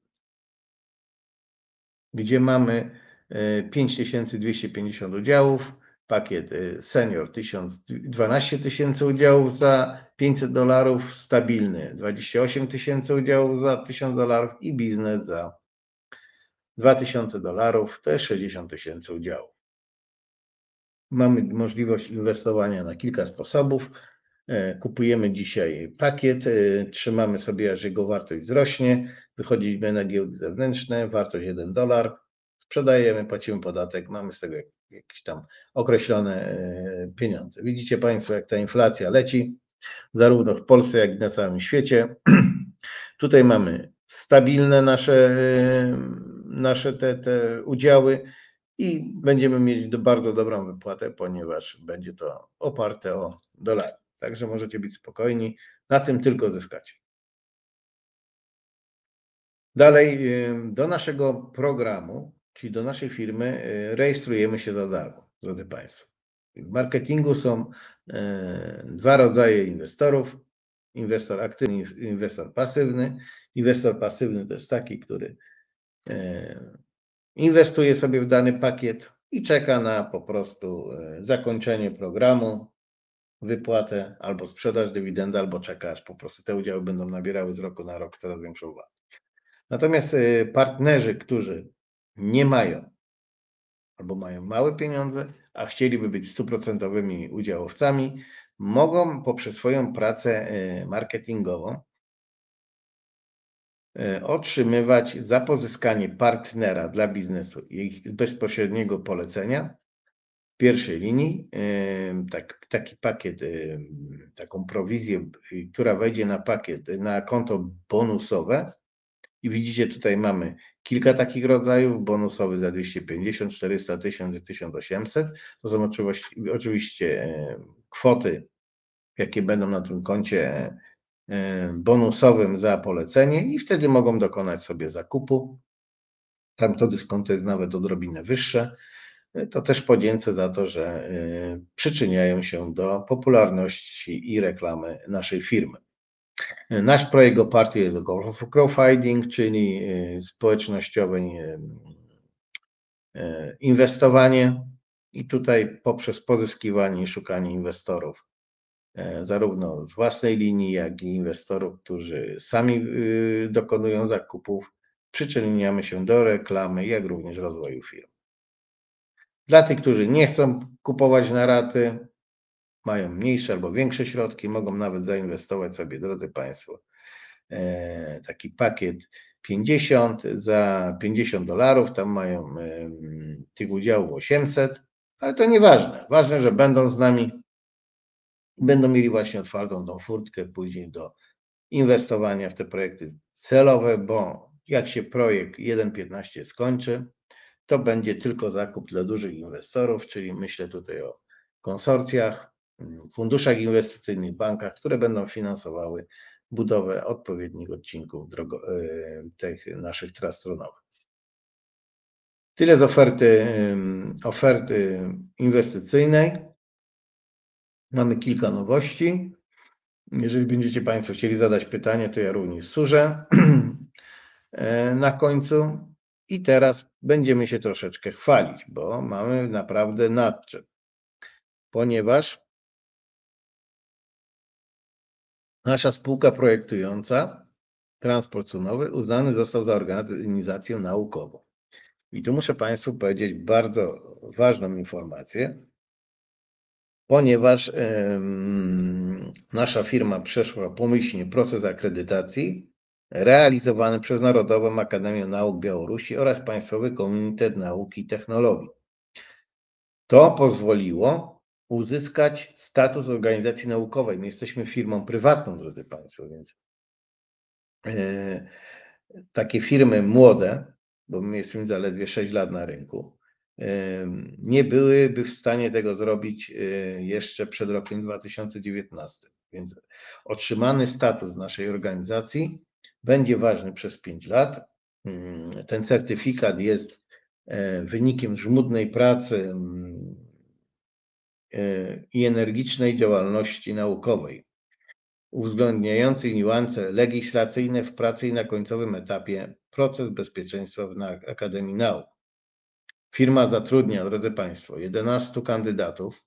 gdzie mamy pięć tysięcy dwieście pięćdziesiąt udziałów, pakiet senior dwanaście tysięcy udziałów za pięćset dolarów, stabilny dwadzieścia osiem tysięcy udziałów za tysiąc dolarów i biznes za dwa tysiące dolarów, to jest sześćdziesiąt tysięcy udziałów. Mamy możliwość inwestowania na kilka sposobów. Kupujemy dzisiaj pakiet, trzymamy sobie, aż jego wartość wzrośnie, wychodzimy na giełdy zewnętrzne, wartość jeden dolar, sprzedajemy, płacimy podatek, mamy z tego jakieś tam określone pieniądze. Widzicie Państwo, jak ta inflacja leci, zarówno w Polsce, jak i na całym świecie. Tutaj mamy stabilne nasze, nasze te, te udziały i będziemy mieć bardzo dobrą wypłatę, ponieważ będzie to oparte o dolary. Także możecie być spokojni, na tym tylko zyskacie. Dalej, do naszego programu, czyli do naszej firmy, rejestrujemy się za darmo, drodzy Państwo. W marketingu są dwa rodzaje inwestorów. Inwestor aktywny i inwestor pasywny. Inwestor pasywny to jest taki, który inwestuje sobie w dany pakiet, i czeka na po prostu e, zakończenie programu, wypłatę albo sprzedaż dywidendy, albo czeka, aż po prostu te udziały będą nabierały z roku na rok coraz większą wartość. Natomiast e, partnerzy, którzy nie mają albo mają małe pieniądze, a chcieliby być stuprocentowymi udziałowcami, mogą poprzez swoją pracę e, marketingową e, otrzymywać za pozyskanie partnera dla biznesu i ich bezpośredniego polecenia w pierwszej linii e, tak, taki pakiet, e, taką prowizję, która wejdzie na pakiet, na konto bonusowe. I widzicie, tutaj mamy kilka takich rodzajów, bonusowy za dwieście pięćdziesiąt, czterysta, tysiąc i tysiąc osiemset. To są oczywiście, oczywiście e, kwoty, jakie będą na tym koncie e, bonusowym za polecenie i wtedy mogą dokonać sobie zakupu. Tam to dyskonto jest nawet odrobinę wyższe. To też podzięce za to, że e, przyczyniają się do popularności i reklamy naszej firmy. Nasz projekt oparty jest o crowdfunding, czyli społecznościowe inwestowanie i tutaj poprzez pozyskiwanie i szukanie inwestorów, zarówno z własnej linii, jak i inwestorów, którzy sami dokonują zakupów, przyczyniamy się do reklamy, jak również rozwoju firm. Dla tych, którzy nie chcą kupować na raty, mają mniejsze albo większe środki, mogą nawet zainwestować sobie, drodzy Państwo, taki pakiet pięćdziesiąt za pięćdziesiąt dolarów, tam mają tych udziałów osiemset, ale to nieważne. Ważne, że będą z nami, będą mieli właśnie otwartą tą furtkę później do inwestowania w te projekty celowe, bo jak się projekt jeden piętnaście skończy, to będzie tylko zakup dla dużych inwestorów, czyli myślę tutaj o konsorcjach, funduszach inwestycyjnych, bankach, które będą finansowały budowę odpowiednich odcinków drogo, tych naszych tras tronowych. Tyle z oferty, oferty inwestycyjnej. Mamy kilka nowości. Jeżeli będziecie Państwo chcieli zadać pytanie, to ja również służę na końcu. I teraz będziemy się troszeczkę chwalić, bo mamy naprawdę nad czym. Ponieważ nasza spółka projektująca transport cunowy uznany został za organizację naukową. I tu muszę Państwu powiedzieć bardzo ważną informację, ponieważ ym, nasza firma przeszła pomyślnie proces akredytacji realizowany przez Narodową Akademię Nauk Białorusi oraz Państwowy Komitet Nauki i Technologii. To pozwoliło uzyskać status organizacji naukowej. My jesteśmy firmą prywatną, drodzy Państwo, więc takie firmy młode, bo my jesteśmy zaledwie sześć lat na rynku, nie byłyby w stanie tego zrobić jeszcze przed rokiem dwa tysiące dziewiętnastym. Więc otrzymany status naszej organizacji będzie ważny przez pięć lat. Ten certyfikat jest wynikiem żmudnej pracy i energicznej działalności naukowej, uwzględniającej niuanse legislacyjne w pracy i na końcowym etapie proces bezpieczeństwa na Akademii Nauk. Firma zatrudnia, drodzy Państwo, jedenastu kandydatów,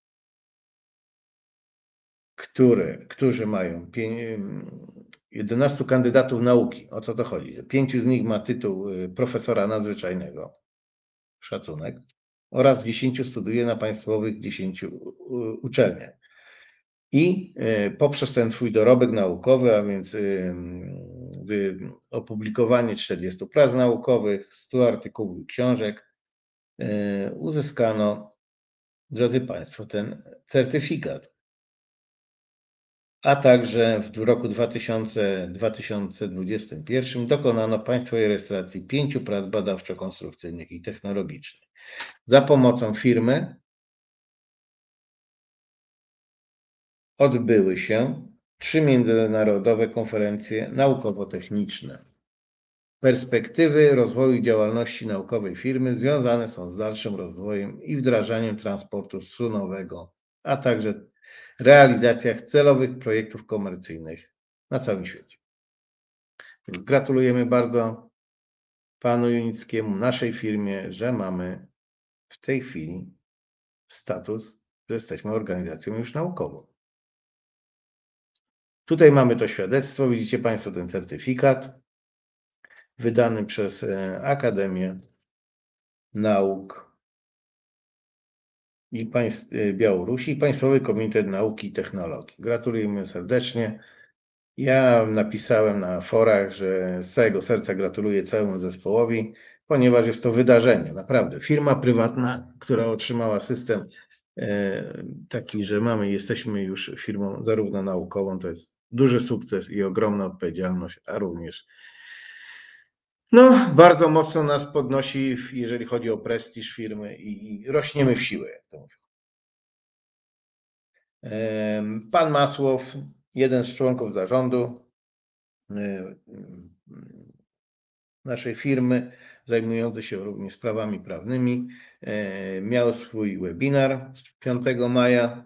który, którzy mają jedenastu kandydatów nauki. O co to chodzi? Pięciu z nich ma tytuł profesora nadzwyczajnego, szacunek, oraz dziesięciu studiuje na państwowych dziesięciu uczelniach. I poprzez ten swój dorobek naukowy, a więc opublikowanie czterdziestu prac naukowych, stu artykułów i książek, uzyskano, drodzy Państwo, ten certyfikat. A także w roku dwa tysiące dwudziestym pierwszym dokonano państwowej rejestracji pięciu prac badawczo-konstrukcyjnych i technologicznych. Za pomocą firmy odbyły się trzy międzynarodowe konferencje naukowo-techniczne. Perspektywy rozwoju działalności naukowej firmy związane są z dalszym rozwojem i wdrażaniem transportu strunowego, a także realizacjach celowych projektów komercyjnych na całym świecie. Gratulujemy bardzo panu Junickiemu, naszej firmie, że mamy w tej chwili status, że jesteśmy organizacją już naukową. Tutaj mamy to świadectwo, widzicie Państwo ten certyfikat wydany przez Akademię Nauk i Państw Białorusi i Państwowy Komitet Nauki i Technologii. Gratulujemy serdecznie. Ja napisałem na forach, że z całego serca gratuluję całemu zespołowi, ponieważ jest to wydarzenie, naprawdę. Firma prywatna, która otrzymała system taki, że mamy, jesteśmy już firmą zarówno naukową, to jest duży sukces i ogromna odpowiedzialność, a również no, bardzo mocno nas podnosi, jeżeli chodzi o prestiż firmy i rośniemy w siłę, jak to mówię. Pan Masłow, jeden z członków zarządu naszej firmy, zajmujący się również sprawami prawnymi, miał swój webinar piątego maja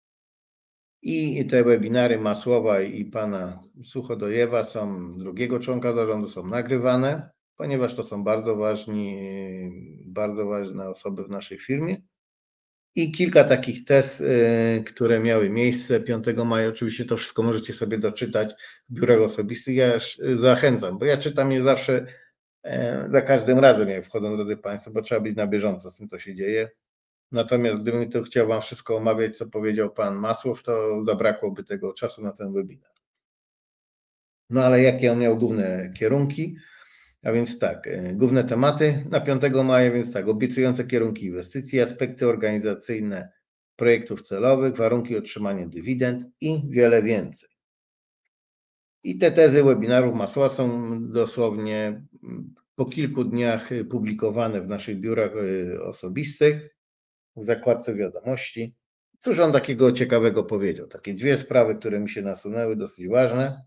i te webinary Masłowa i pana Suchodojewa są, drugiego członka zarządu, są nagrywane, ponieważ to są bardzo ważni, bardzo ważne osoby w naszej firmie. I kilka takich tez, które miały miejsce piątego maja. Oczywiście to wszystko możecie sobie doczytać w biurach osobistych. Ja zachęcam, bo ja czytam je zawsze, za każdym razem, jak wchodzą, drodzy Państwo, bo trzeba być na bieżąco z tym, co się dzieje. Natomiast gdybym to chciał Wam wszystko omawiać, co powiedział pan Masłow, to zabrakłoby tego czasu na ten webinar. No ale jakie on miał główne kierunki? A więc tak, główne tematy na piątego maja, więc tak, obiecujące kierunki inwestycji, aspekty organizacyjne projektów celowych, warunki otrzymania dywidend i wiele więcej. I te tezy webinarów Masła są dosłownie po kilku dniach publikowane w naszych biurach osobistych, w zakładce wiadomości. Cóż on takiego ciekawego powiedział? Takie dwie sprawy, które mi się nasunęły, dosyć ważne.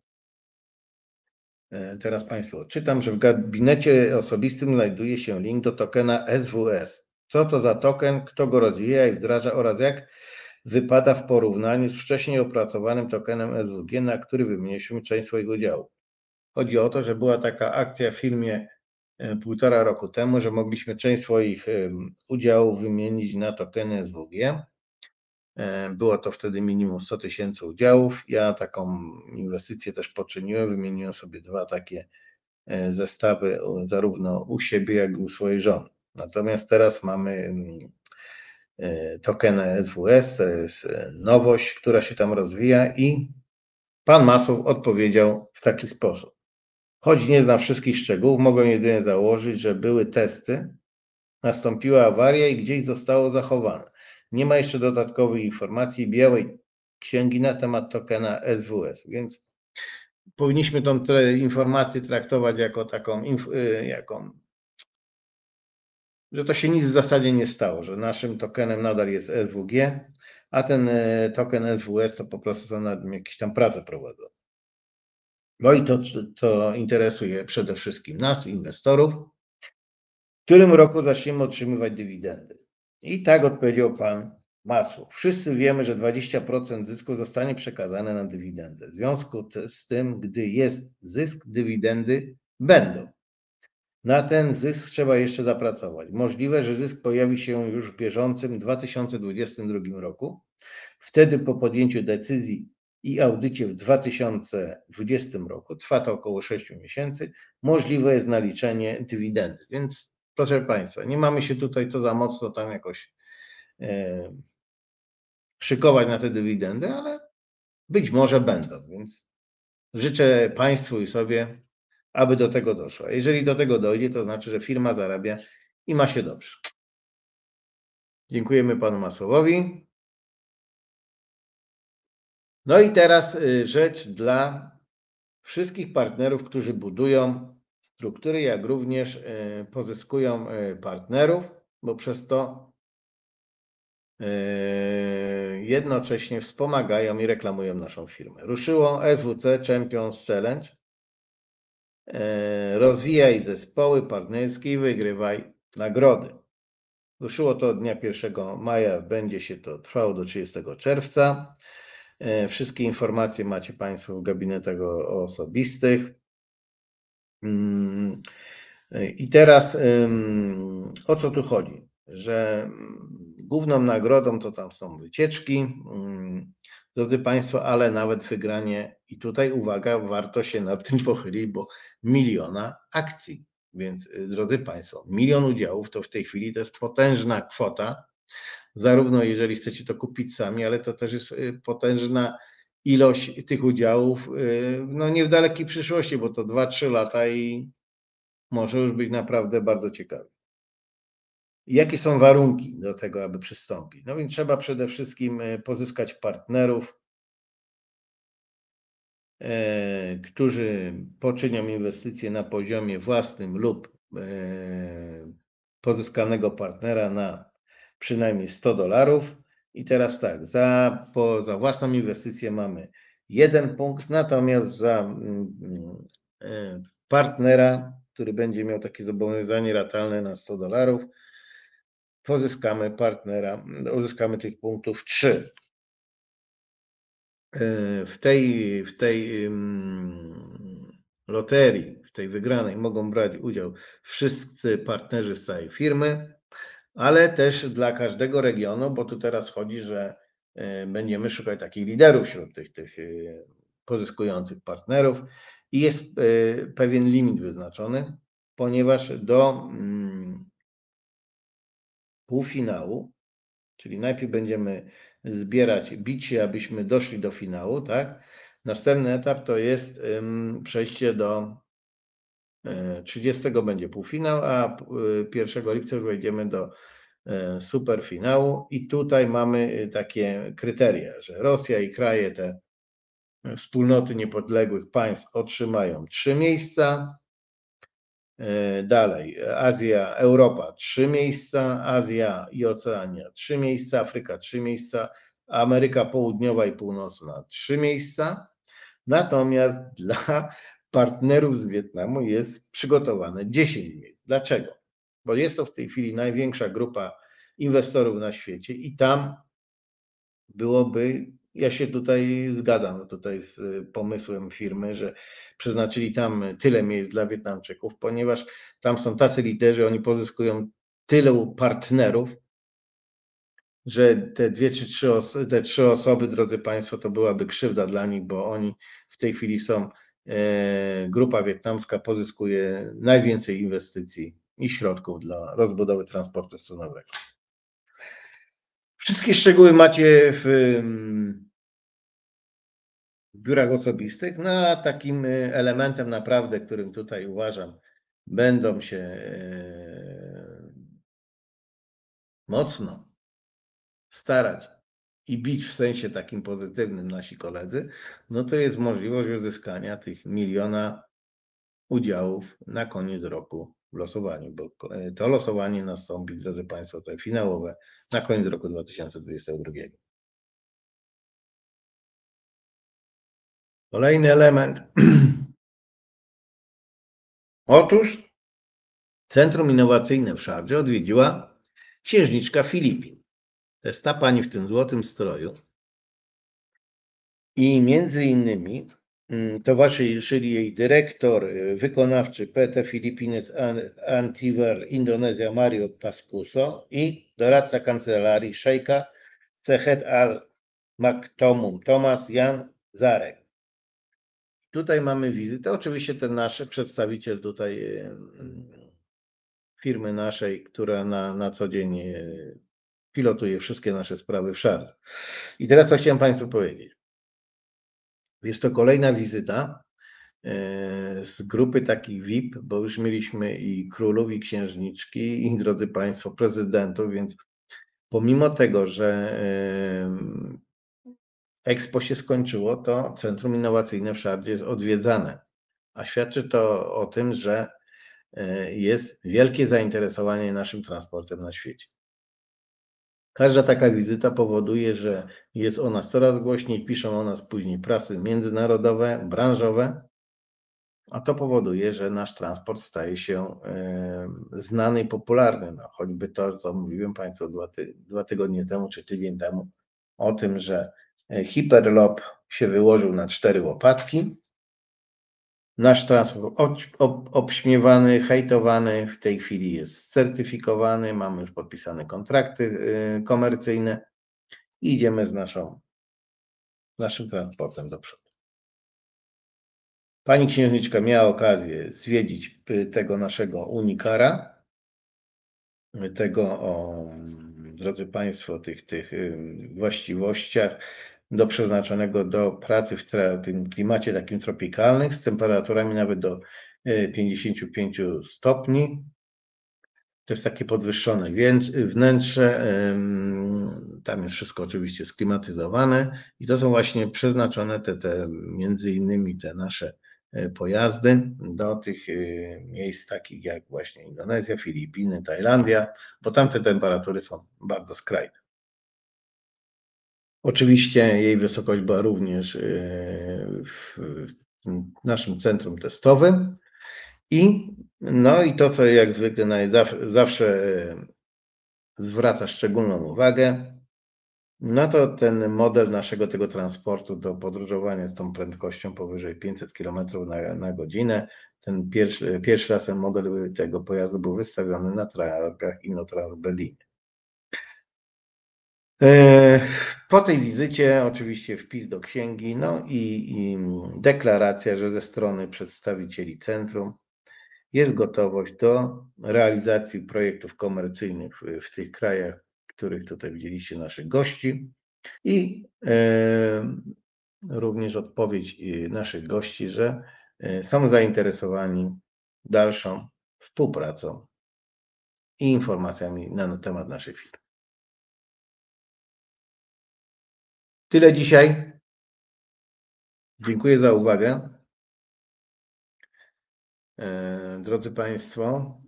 Teraz Państwu odczytam, że w gabinecie osobistym znajduje się link do tokena S W S. Co to za token, kto go rozwija i wdraża oraz jak wypada w porównaniu z wcześniej opracowanym tokenem S W G, na który wymieniliśmy część swojego udziału. Chodzi o to, że była taka akcja w firmie półtora roku temu, że mogliśmy część swoich udziałów wymienić na tokeny S W G. Było to wtedy minimum sto tysięcy udziałów. Ja taką inwestycję też poczyniłem, wymieniłem sobie dwa takie zestawy zarówno u siebie, jak i u swojej żony. Natomiast teraz mamy token S W S, to jest nowość, która się tam rozwija i pan Masłow odpowiedział w taki sposób. Choć nie znam wszystkich szczegółów, mogę jedynie założyć, że były testy, nastąpiła awaria i gdzieś zostało zachowane. Nie ma jeszcze dodatkowych informacji białej księgi na temat tokena S W S, więc powinniśmy tą informację traktować jako taką, jaką, że to się nic w zasadzie nie stało, że naszym tokenem nadal jest S W G, a ten token S W S to po prostu są nad nim jakieś tam prace prowadzone. No i to, to interesuje przede wszystkim nas, inwestorów, w którym roku zaczniemy otrzymywać dywidendy. I tak odpowiedział pan Masłow. Wszyscy wiemy, że dwadzieścia procent zysku zostanie przekazane na dywidendę. W związku z tym, gdy jest zysk, dywidendy będą. Na ten zysk trzeba jeszcze zapracować. Możliwe, że zysk pojawi się już w bieżącym dwa tysiące dwudziestym drugim roku. Wtedy po podjęciu decyzji i audycie w dwa tysiące dwudziestym roku, trwa to około sześciu miesięcy, możliwe jest naliczenie dywidendy. Więc proszę Państwa, nie mamy się tutaj co za mocno tam jakoś e, szykować na te dywidendy, ale być może będą, więc życzę Państwu i sobie, aby do tego doszło. Jeżeli do tego dojdzie, to znaczy, że firma zarabia i ma się dobrze. Dziękujemy panu Masłowowi. No i teraz rzecz dla wszystkich partnerów, którzy budują struktury, jak również pozyskują partnerów, bo przez to jednocześnie wspomagają i reklamują naszą firmę. Ruszyło S W C Champions Challenge. Rozwijaj zespoły partnerskie i wygrywaj nagrody. Ruszyło to od dnia pierwszego maja, będzie się to trwało do trzydziestego czerwca. Wszystkie informacje macie Państwo w gabinetach osobistych. I teraz o co tu chodzi? że główną nagrodą to tam są wycieczki, drodzy Państwo, ale nawet wygranie, i tutaj uwaga, warto się nad tym pochylić, bo miliona akcji. Więc drodzy Państwo, milion udziałów to w tej chwili to jest potężna kwota, zarówno jeżeli chcecie to kupić sami, ale to też jest potężna ilość tych udziałów, no nie w dalekiej przyszłości, bo to dwa trzy lata i może już być naprawdę bardzo ciekawe. Jakie są warunki do tego, aby przystąpić? No więc trzeba przede wszystkim pozyskać partnerów, którzy poczynią inwestycje na poziomie własnym lub pozyskanego partnera na przynajmniej sto dolarów. I teraz tak, za, po, za własną inwestycję mamy jeden punkt, natomiast za partnera, który będzie miał takie zobowiązanie ratalne na sto dolarów, pozyskamy partnera, uzyskamy tych punktów trzy. W tej, w tej loterii, w tej wygranej mogą brać udział wszyscy partnerzy z całej firmy, ale też dla każdego regionu, bo tu teraz chodzi, że będziemy szukać takich liderów wśród tych, tych pozyskujących partnerów i jest pewien limit wyznaczony, ponieważ do półfinału, czyli najpierw będziemy zbierać, bić się, abyśmy doszli do finału, tak? Następny etap to jest przejście do trzydziestego będzie półfinał, a pierwszego lipca już wejdziemy do superfinału i tutaj mamy takie kryteria, że Rosja i kraje te wspólnoty niepodległych państw otrzymają trzy miejsca, dalej Azja, Europa trzy miejsca, Azja i Oceania trzy miejsca, Afryka trzy miejsca, Ameryka Południowa i Północna trzy miejsca. Natomiast dla partnerów z Wietnamu jest przygotowane dziesięć miejsc. Dlaczego? Bo jest to w tej chwili największa grupa inwestorów na świecie i tam byłoby, ja się tutaj zgadzam, no tutaj z pomysłem firmy, że przeznaczyli tam tyle miejsc dla Wietnamczyków, ponieważ tam są tacy liderzy, oni pozyskują tylu partnerów, że te dwie czy trzy, oso- te trzy osoby, drodzy Państwo, to byłaby krzywda dla nich, bo oni w tej chwili są, e, grupa wietnamska pozyskuje najwięcej inwestycji i środków dla rozbudowy transportu stronowego. Wszystkie szczegóły macie w mm, biurach osobistych. No a takim elementem naprawdę, którym tutaj uważam, będą się e, mocno starać i bić w sensie takim pozytywnym nasi koledzy, no to jest możliwość uzyskania tych miliona udziałów na koniec roku w losowaniu, bo to losowanie nastąpi, drodzy Państwo, to finałowe na koniec roku dwa tysiące dwudziestego drugiego. Kolejny element. Otóż Centrum Innowacyjne w Szardże odwiedziła księżniczka Filipin. To jest ta pani w tym złotym stroju. I między innymi towarzyszyli jej dyrektor wykonawczy P T Philippines Antiver Indonezja Mario Pascuso i doradca kancelarii szejka Sehed Al Maktoum Thomas Jan Zarek. Tutaj mamy wizytę, oczywiście ten nasz przedstawiciel tutaj firmy naszej, która na, na co dzień pilotuje wszystkie nasze sprawy w Szardży. I teraz co chciałem Państwu powiedzieć. Jest to kolejna wizyta z grupy takich V I P, bo już mieliśmy i królów, i księżniczki, i drodzy Państwo, prezydentów, więc pomimo tego, że Expo się skończyło, to Centrum Innowacyjne w Szardzie jest odwiedzane, a świadczy to o tym, że jest wielkie zainteresowanie naszym transportem na świecie. Każda taka wizyta powoduje, że jest o nas coraz głośniej, piszą o nas później prasy międzynarodowe, branżowe, a to powoduje, że nasz transport staje się znany i popularny. No, choćby to, co mówiłem Państwu dwa, ty dwa tygodnie temu czy tydzień temu o tym, że Hyperloop się wyłożył na cztery łopatki Nasz transport ob, ob, obśmiewany, hejtowany, w tej chwili jest certyfikowany, mamy już podpisane kontrakty y, komercyjne i idziemy z naszą, naszym transportem do przodu. Pani księżniczka miała okazję zwiedzić y, tego naszego Unikara, tego o, drodzy Państwo, tych, tych y, właściwościach do przeznaczonego do pracy w tra- tym klimacie takim tropikalnym, z temperaturami nawet do y, pięćdziesięciu pięciu stopni. To jest takie podwyższone wnętrze, tam jest wszystko oczywiście sklimatyzowane i to są właśnie przeznaczone te, te między innymi te nasze e, pojazdy do tych e, miejsc takich jak właśnie Indonezja, Filipiny, Tajlandia, bo tam te temperatury są bardzo skrajne. Oczywiście jej wysokość była również e, w naszym centrum testowym. I, no i to, co jak zwykle zawsze, zawsze zwraca szczególną uwagę, no to ten model naszego tego transportu do podróżowania z tą prędkością powyżej pięćset kilometrów na, na godzinę. Ten pierwszy, pierwszy raz ten model tego pojazdu był wystawiony na targach Innotrans w Berlinie. Po tej wizycie oczywiście wpis do księgi, no i, i deklaracja, że ze strony przedstawicieli centrum jest gotowość do realizacji projektów komercyjnych w, w tych krajach, w których tutaj widzieliście naszych gości i e, również odpowiedź naszych gości, że e, są zainteresowani dalszą współpracą i informacjami na temat naszej firmy. Tyle dzisiaj. Dziękuję za uwagę. E, drodzy Państwo,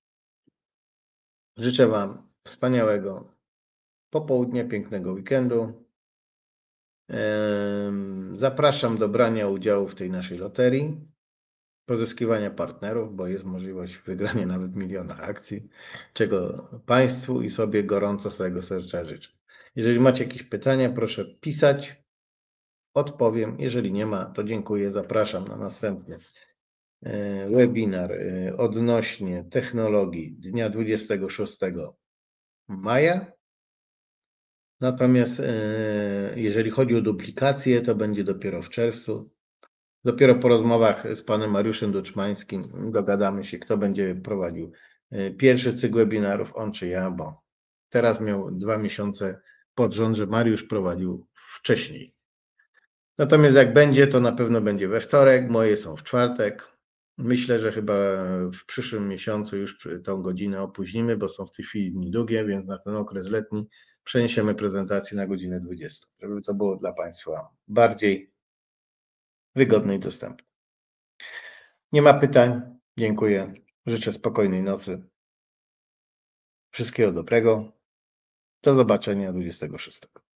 życzę Wam wspaniałego popołudnia, pięknego weekendu. Zapraszam do brania udziału w tej naszej loterii, pozyskiwania partnerów, bo jest możliwość wygrania nawet miliona akcji, czego Państwu i sobie gorąco z całego serca życzę. Jeżeli macie jakieś pytania, proszę pisać, odpowiem. Jeżeli nie ma, to dziękuję. Zapraszam na następny webinar odnośnie technologii dnia dwudziestego szóstego maja. Natomiast jeżeli chodzi o duplikację, to będzie dopiero w czerwcu. Dopiero po rozmowach z panem Mariuszem Duczmańskim dogadamy się, kto będzie prowadził pierwszy cykl webinarów, on czy ja, bo teraz miał dwa miesiące pod rząd, że Mariusz prowadził wcześniej. Natomiast jak będzie, to na pewno będzie we wtorek, moje są w czwartek. Myślę, że chyba w przyszłym miesiącu już tą godzinę opóźnimy, bo są w tej chwili dni długie, więc na ten okres letni przeniesiemy prezentację na godzinę dwudziestą, żeby to było dla Państwa bardziej wygodne i dostępne. Nie ma pytań. Dziękuję. Życzę spokojnej nocy. Wszystkiego dobrego. Do zobaczenia dwudziestego szóstego.